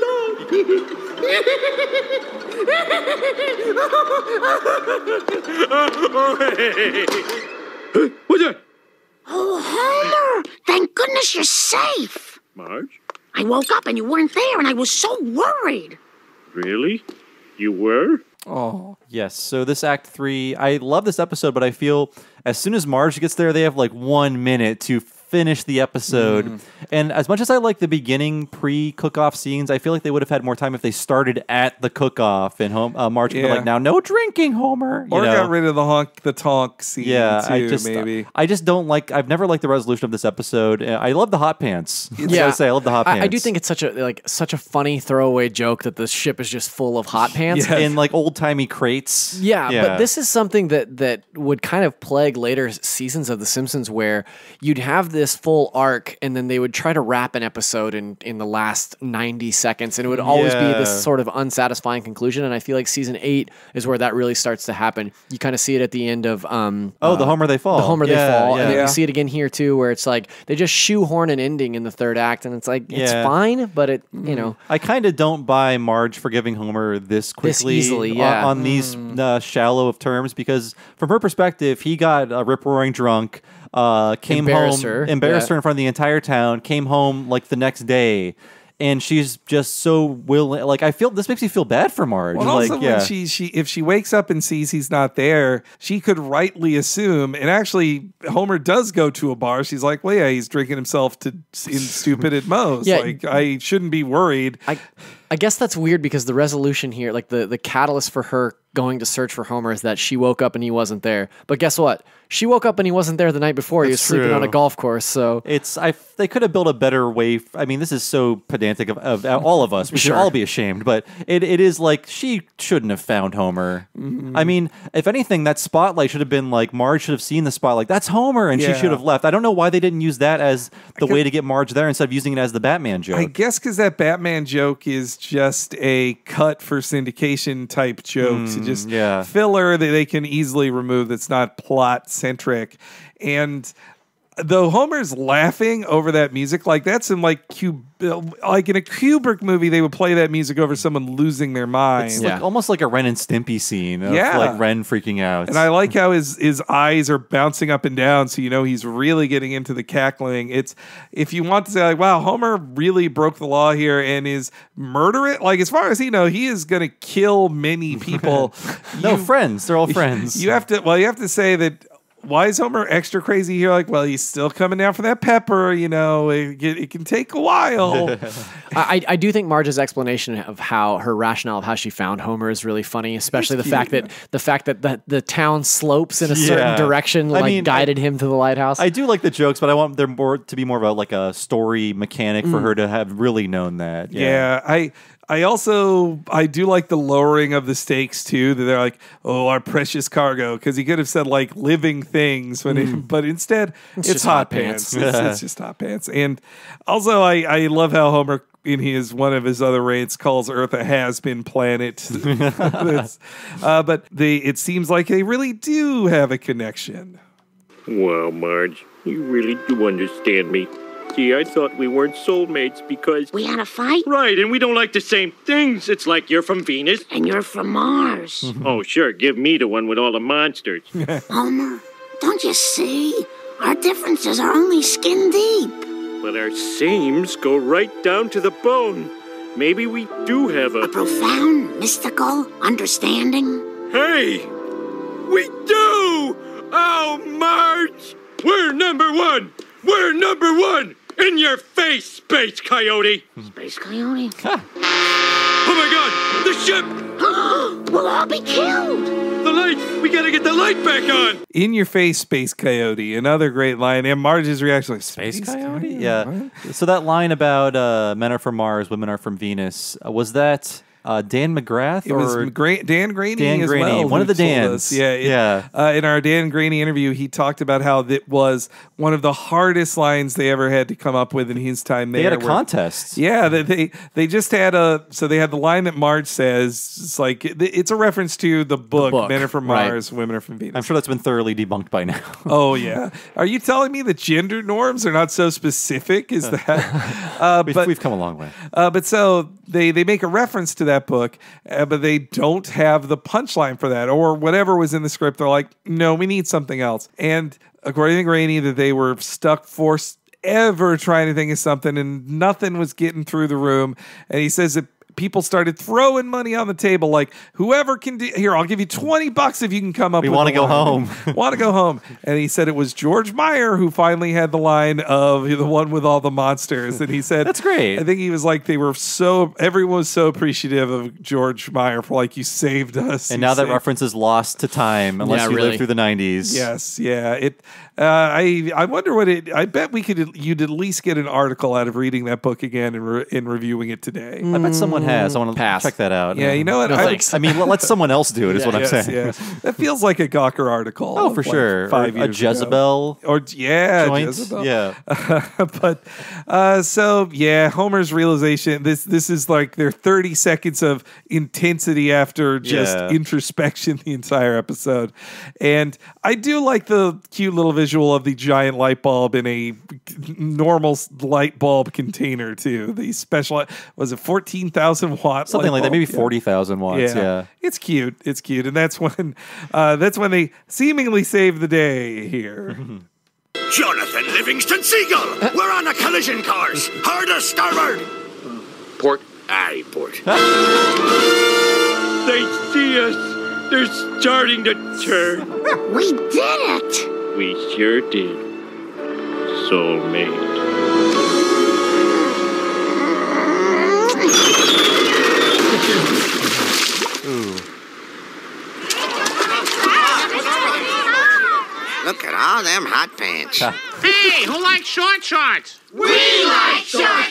long. What's that? Oh, Homer! Thank goodness you're safe. Marge? I woke up and you weren't there, and I was so worried. Really? You were? Oh. Yes, so this Act 3, I love this episode, but I feel as soon as Marge gets there, they have like 1 minute to finish the episode. And as much as I like the beginning pre-cook-off scenes, I feel like they would have had more time if they started at the cook-off and Marge could be like, now no drinking, Homer. Or got rid of the tonk scene too, maybe. I just don't like, I've never liked the resolution of this episode. I love the hot pants. I love the hot pants. I do think it's such a funny throwaway joke that the ship is just full of hot pants. In like old-timey crates. Yeah, but this is something that would kind of plague later seasons of The Simpsons, where you'd have this full arc and then they would try to wrap an episode in the last 90 seconds, and it would always be this sort of unsatisfying conclusion. And I feel like season 8 is where that really starts to happen. You kind of see it at the end of the Homer They Fall. The Homer They Fall. And then you see it again here too, where it's like they just shoehorn an ending in the 3rd act, and it's like it's fine, but it I kind of don't buy Marge forgiving Homer this quickly, this easily, on these shallow of terms, because from her perspective, he got rip-roaring drunk, came embarrassed home, embarrassed her in front of the entire town, came home like the next day, and she's just so willing. Like, I feel this makes me feel bad for Marge. Well, like, also when if she wakes up and sees he's not there, she could rightly assume. And actually, Homer does go to a bar. She's like, "Well, yeah, he's drinking himself in stupid at Moe's. Like, I shouldn't be worried." I guess that's weird because the resolution here, like the catalyst for her going to search for Homer is that she woke up and he wasn't there. But guess what? She woke up and he wasn't there the night before. He was sleeping on a golf course. So they could have built a better way. I mean, this is so pedantic of all of us. We should all be ashamed. But it is like she shouldn't have found Homer. I mean, if anything, that spotlight should have been like Marge should have seen the spotlight. That's Homer, and she should have left. I don't know why they didn't use that as the way to get Marge there instead of using it as the Batman joke. I guess because that Batman joke is just a cut for syndication type joke to just filler that they can easily remove. That's not plot centric. And though Homer's laughing over that music, like that's in like in a Kubrick movie, they would play that music over someone losing their mind. It's like, almost like a Ren and Stimpy scene of like Ren freaking out. And I like how his eyes are bouncing up and down, so you know he's really getting into the cackling. It's if you want to say like, wow, Homer really broke the law here and is murderous. Like as far as he is going to kill many people. Friends. They're all friends. You have to say that. Why is Homer extra crazy here? Like, well, he's still coming down for that pepper. You know, it can take a while. I do think Marge's explanation of her rationale of how she found Homer is really funny, especially the fact that the town slopes in a certain direction, guided him to the lighthouse. I do like the jokes, but I want there to be more of a story mechanic for her to have really known that. I do like the lowering of the stakes too. That they're like, oh, our precious cargo, because he could have said like living things, but instead it's hot pants. It's just hot pants. And also, I love how Homer in one of his other rants calls Earth a has-been planet. But it seems like they really do have a connection. Wow, Marge, you really do understand me. Gee, I thought we weren't soulmates because... We had a fight? Right, and we don't like the same things. It's like you're from Venus. And you're from Mars. Oh, sure, give me the one with all the monsters. Homer, don't you see? Our differences are only skin deep. But our seams go right down to the bone. Maybe we do have a profound, mystical understanding. Hey! We do! Oh, Marge! We're number one! We're number one! In your face, Space Coyote! Space Coyote? Oh my god! The ship! We'll all be killed! The light! We gotta get the light back on! In your face, Space Coyote. Another great line. And Marge's reaction like, Space Coyote? Yeah. So that line about men are from Mars, women are from Venus, was that... Dan McGrath? It was Dan Graney Dan as Graney, well. one of the Dans. In our Dan Graney interview, he talked about how that was one of the hardest lines they ever had to come up with in his time there. They had a contest. Yeah, they just had they had the line that Marge says, it's like, it's a reference to the book Men Are From Mars, Women Are From Venus. I'm sure that's been thoroughly debunked by now. Oh, yeah. Are you telling me that gender norms are not so specific? Is that? We've come a long way. But so they make a reference to that book, but they don't have the punchline for that or whatever was in the script. They're like, no, we need something else. And according to Graney, that they were stuck ever trying to think of something and nothing was getting through the room. And he says that people started throwing money on the table, like whoever can do here, I'll give you $20 if you can come up. We with want to go home. Want to go home. And he said it was George Meyer who finally had the line of the one with all the monsters. And he said that's great. I think he was like everyone was so appreciative of George Meyer for like, you saved us. And now that reference is lost to time unless you live through the 90s. Yes, yeah. I wonder I bet you'd at least get an article out of reading that book again and reviewing it today. I bet someone has. I want to check that out. Yeah, you know what? No, thanks. I mean, let someone else do it is what I'm saying. Yeah. That feels like a Gawker article. Oh, for sure. 5 years a Jezebel. Ago. Joint. Jezebel. Yeah. But Homer's realization, this is like their 30 seconds of intensity after just introspection the entire episode. And I do like the cute little visual of the giant light bulb in a normal light bulb container too. The special, was it 14,000 watt? Something like that, maybe 40,000 watts. Yeah. It's cute. And that's when they seemingly save the day here. Jonathan Livingston Seagull! We're on a collision course! Hard or starboard! Port? Aye, port. They see us! They're starting to turn! We did it! We sure did. Soulmate. Ooh. Look at all them hot pants. Hey, who likes short shorts? We like short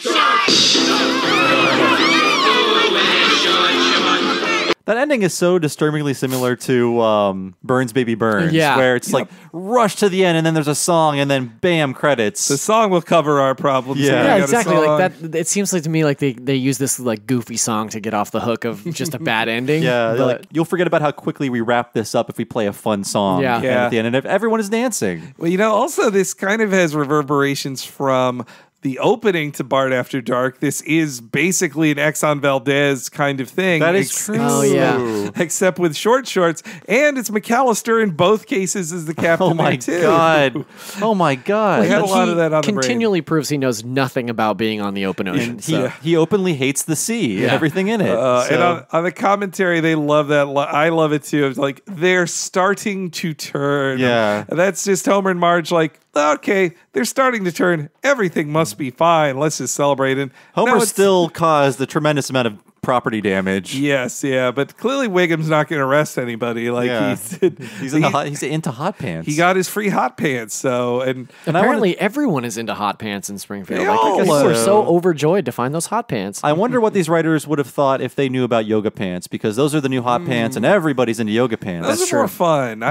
That ending is so disturbingly similar to Burns Baby Burns, where it's like rush to the end and then there's a song and then bam, credits. The song will cover our problems. Yeah, exactly. Like that. It seems like to me like they use this like goofy song to get off the hook of just a bad ending. Yeah, but like, you'll forget about how quickly we wrap this up if we play a fun song at the end, and if everyone is dancing. Well, also this kind of has reverberations from the opening to Bart After Dark. This is basically an Exxon Valdez kind of thing. That is true. Oh, yeah. Except with short shorts. And it's McAllister in both cases as the captain. Oh, my too. God. Oh, my God. We had a lot of that on the brain. Continually proves he knows nothing about being on the open ocean. He openly hates the sea and everything in it. And on the commentary, they love that. I love it too. It's like, they're starting to turn. Yeah. And that's just Homer and Marge like, okay, they're starting to turn. Everything must be fine. Let's just celebrate. And Homer still caused a tremendous amount of property damage. Yes, but clearly Wiggum's not going to arrest anybody. Like he's into hot pants. He got his free hot pants. So and apparently everyone is into hot pants in Springfield. All People were so overjoyed to find those hot pants. I wonder what these writers would have thought if they knew about yoga pants, because those are the new hot pants, and everybody's into yoga pants. Those are more fun.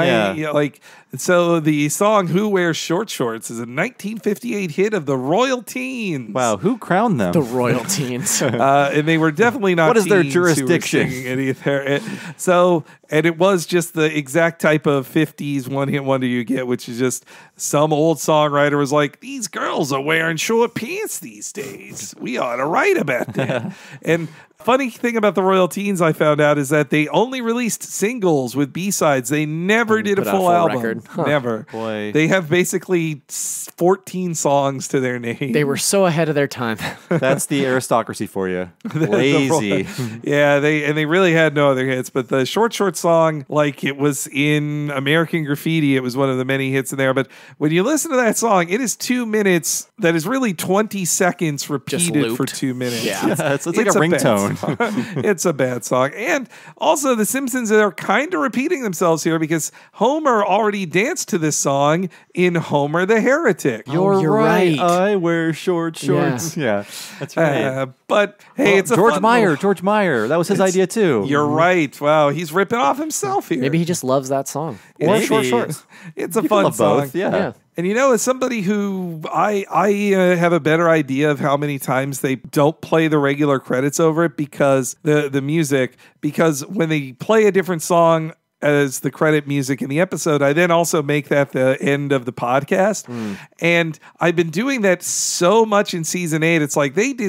So the song "Who Wears Short Shorts" is a 1958 hit of the Royal Teens. Wow, who crowned them? The Royal Teens. And they were definitely not. What is their teens who were jurisdiction? singing any of their- and it was just the exact type of 50s one-hit wonder you get, which is just some old songwriter was like, these girls are wearing short pants these days. We ought to write about that. And funny thing about the Royal Teens I found out is that they only released singles with B-sides. They never did a full album. Record. Huh. Never. Boy. They have basically 14 songs to their name. They were so ahead of their time. That's the aristocracy for you. Lazy. They really had no other hits, but the Short Short song, like it was in American Graffiti, it was one of the many hits in there. But when you listen to that song, it is 2 minutes that is really 20 seconds repeated for 2 minutes. Yeah, it's like a ringtone. It's a bad song. And also the Simpsons are kind of repeating themselves here because Homer already danced to this song in Homer the Heretic. You're right. I wear short shorts. Yeah, that's right. But hey, it's George a fun Meyer. George Meyer. That was his idea too. You're right. Wow, he's ripping off himself here. Maybe he just loves that song. Or Short Shorts. It's a fun song. Both, yeah. And as somebody who I have a better idea of how many times they don't play the regular credits over it because the music, because when they play a different song as the credit music in the episode, I then also make that the end of the podcast. And I've been doing that so much in season 8. It's like they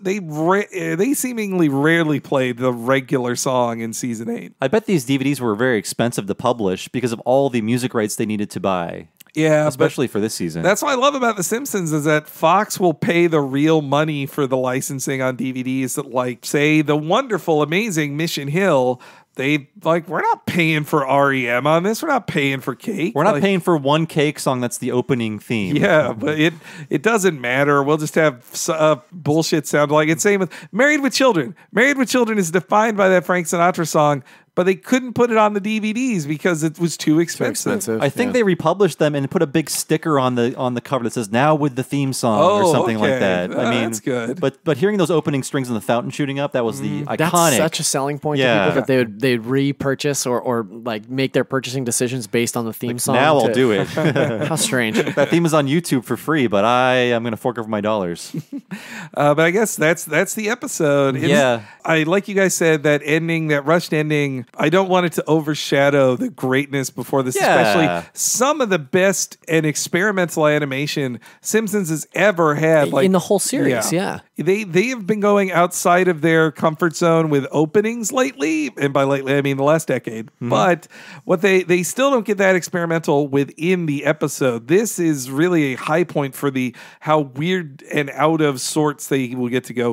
seemingly rarely played the regular song in season 8. I bet these DVDs were very expensive to publish because of all the music rights they needed to buy. Yeah, especially for this season. That's what I love about The Simpsons is that Fox will pay the real money for the licensing on DVDs that, like, say, the wonderful, amazing Mission Hill. We're not paying for REM on this. We're not paying for Cake. We're not paying for one Cake song that's the opening theme. Yeah, but it doesn't matter. We'll just have bullshit sound like it. Same with Married with Children. Married with Children is defined by that Frank Sinatra song, but they couldn't put it on the DVDs because it was too expensive. I think they republished them and put a big sticker on the cover that says "Now with the theme song" or something like that. I mean, that's good. But hearing those opening strings and the fountain shooting up, that was the iconic. That's such a selling point to people that they'd repurchase or like make their purchasing decisions based on the theme song. Now I'll do it. How strange. That theme is on YouTube for free, but I am going to fork over my dollars. But I guess that's the episode. I like you guys said that ending, that rushed ending. I don't want it to overshadow the greatness before this, especially some of the best and experimental animation Simpsons has ever had. Like in the whole series, They have been going outside of their comfort zone with openings lately, and by lately I mean the last decade. But what they still don't get that experimental within the episode. This is really a high point for how weird and out of sorts they will get to go with it.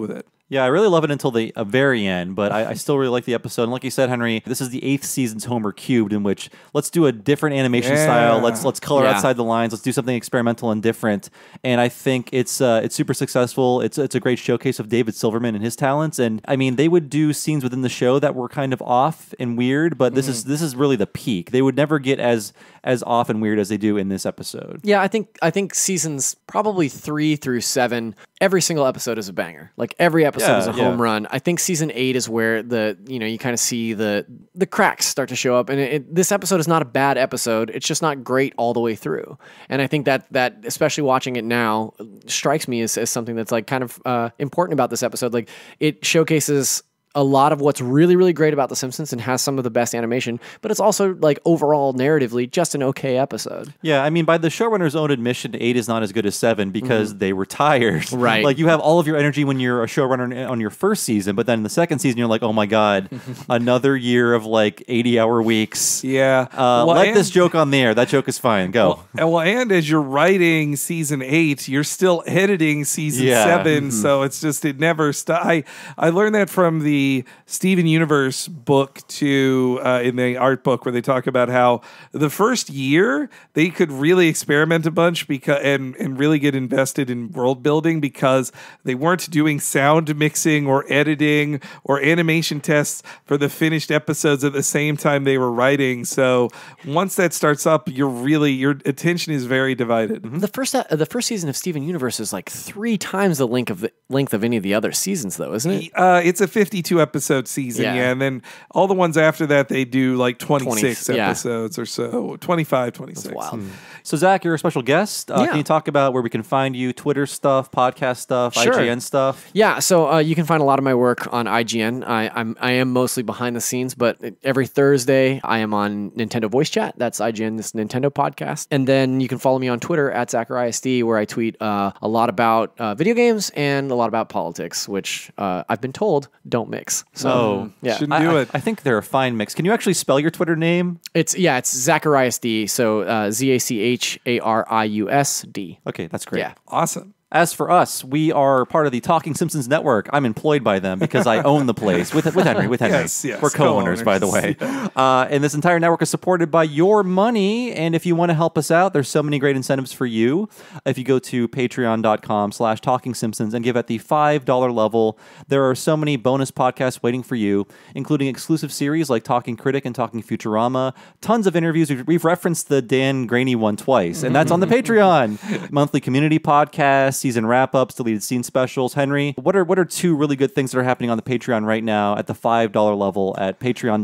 Yeah, I really love it until the very end, but I still really like the episode. And like you said, Henry, this is the 8th season's Homer Cubed, in which let's do a different animation style. Let's color outside the lines. Let's do something experimental and different. And I think it's super successful. It's a great showcase of David Silverman and his talents. And I mean, they would do scenes within the show that were kind of off and weird, but this is really the peak. They would never get as off and weird as they do in this episode. Yeah, I think seasons probably 3 through 7, every single episode is a banger. Like every episode is a home run. I think season 8 is where you kind of see the cracks start to show up. And this episode is not a bad episode. It's just not great all the way through. And I think that especially watching it now strikes me as something that's like kind of important about this episode. Like it showcases a lot of what's really, really great about The Simpsons and has some of the best animation, but it's also like overall narratively just an okay episode. Yeah, I mean, by the showrunner's own admission, 8 is not as good as 7 because they were tired. Right. Like you have all of your energy when you're a showrunner on your first season, but then in the second season, you're like, oh my God, another year of like 80-hour weeks. Yeah. Let this joke on the air. That joke is fine. Go. And as you're writing season 8, you're still editing season 7, so it's just, it never stops. I learned that from the Steven Universe book too, in the art book, where they talk about how the first year they could really experiment a bunch and really get invested in world building because they weren't doing sound mixing or editing or animation tests for the finished episodes at the same time they were writing. So once that starts up, your attention is very divided. The first season of Steven Universe is like 3 times the length of any of the other seasons, though, isn't it? It's a 52 episode season, and then all the ones after that they do like 26 episodes or so, 25, 26. That's wild. So Zach, you're a special guest. Can you talk about where we can find you, Twitter stuff, podcast stuff, IGN stuff? Yeah, so you can find a lot of my work on IGN. I am mostly behind the scenes, but every Thursday I am on Nintendo Voice Chat. That's IGN's Nintendo podcast. And then you can follow me on Twitter at ZachariSD, where I tweet a lot about video games and a lot about politics, which I've been told don't mix. So shouldn't do it. I think they're a fine mix. Can you actually spell your Twitter name? It's ZachariSD. So ZACHARIUSD. Okay, that's great. Yeah, awesome. As for us, we are part of the Talking Simpsons Network. I'm employed by them because I own the place with Henry. Yes, We're co-owners, by the way. And this entire network is supported by your money. And if you want to help us out, there's so many great incentives for you. If you go to patreon.com/TalkingSimpsons and give at the $5 level, there are so many bonus podcasts waiting for you, including exclusive series like Talking Critic and Talking Futurama, tons of interviews. We've referenced the Dan Graney one twice, and that's on the Patreon. Monthly community podcasts, season wrap-ups, deleted scene specials. Henry, what are 2 really good things that are happening on the Patreon right now at the $5 level at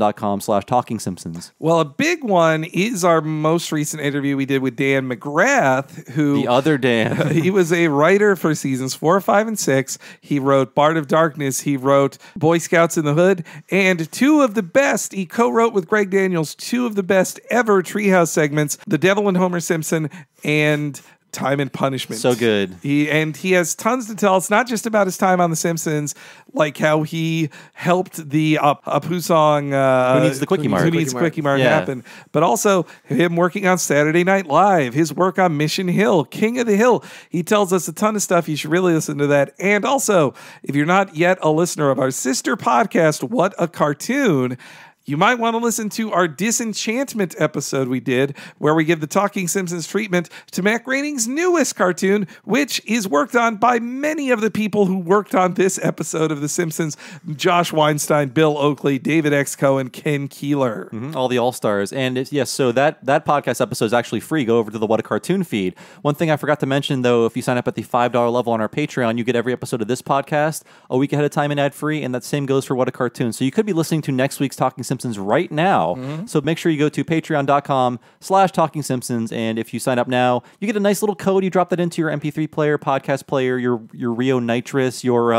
patreon.com/TalkingSimpsons? Well, a big one is our most recent interview we did with Dan McGrath, who... The other Dan. He was a writer for seasons 4, 5, and 6. He wrote Bard of Darkness. He wrote Boy Scouts in the Hood. And 2 of the best, he co-wrote with Greg Daniels, 2 of the best ever Treehouse segments, The Devil and Homer Simpson and Time and Punishment. So good. He has tons to tell. It's not just about his time on The Simpsons, like how he helped the Apu song Who Needs the Quickie Mart? Who Needs the Quickie Mart happen. But also him working on Saturday Night Live, his work on Mission Hill, King of the Hill. He tells us a ton of stuff. You should really listen to that. And also, if you're not yet a listener of our sister podcast, What a Cartoon, you might want to listen to our Disenchantment episode we did, where we give the Talking Simpsons treatment to Matt Groening's newest cartoon, which is worked on by many of the people who worked on this episode of The Simpsons: Josh Weinstein, Bill Oakley, David X. Cohen, Ken Keeler. All the all-stars. And so that podcast episode is actually free. Go over to the What a Cartoon feed. One thing I forgot to mention, though, if you sign up at the $5 level on our Patreon, you get every episode of this podcast a week ahead of time and ad-free, and that same goes for What a Cartoon. So you could be listening to next week's Talking Simpsons right now. So make sure you go to patreon.com/Talking Simpsons, and if you sign up now, you get a nice little code. You drop that into your MP3 player, podcast player, your Rio Nitrous, your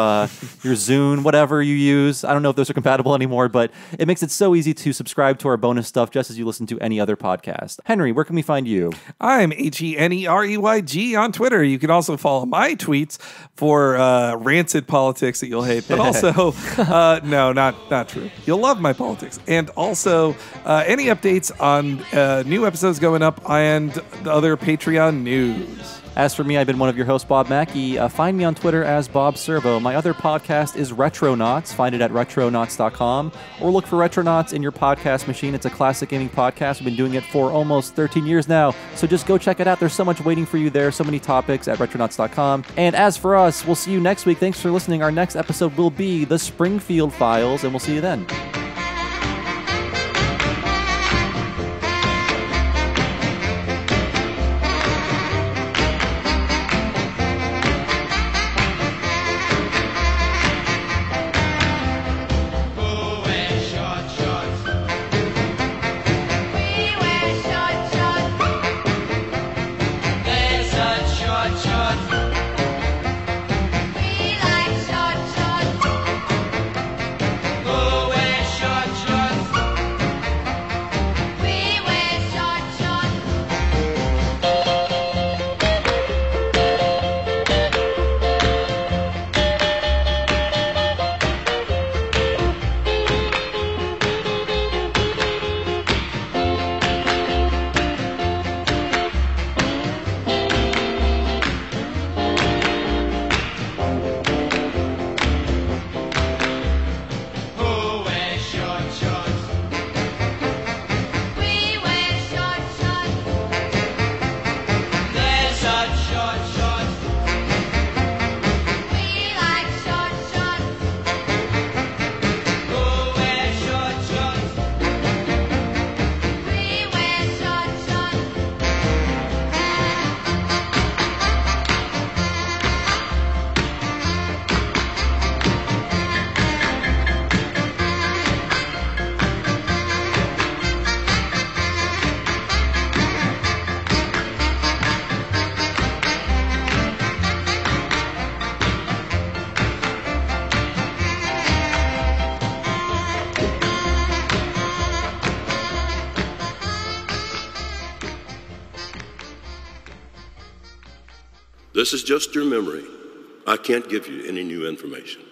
Zune, whatever you use. I don't know if those are compatible anymore, but it makes it so easy to subscribe to our bonus stuff just as you listen to any other podcast. Henry, where can we find you? I'm HENEREYG on Twitter. You can also follow my tweets for rancid politics that you'll hate, but also, no, not true. You'll love my politics. and also any updates on new episodes going up and the other Patreon news. As for me, I've been one of your hosts, Bob Mackey. Find me on Twitter as Bob Servo. My other podcast is Retronauts. Find it at retronauts.com, or look for Retronauts in your podcast machine. It's a classic gaming podcast. We've been doing it for almost 13 years now, so just go check it out. There's so much waiting for you there, so many topics at retronauts.com. And as for us, we'll see you next week. Thanks for listening. Our next episode will be The Springfield Files, and we'll see you then. This is just your memory. I can't give you any new information.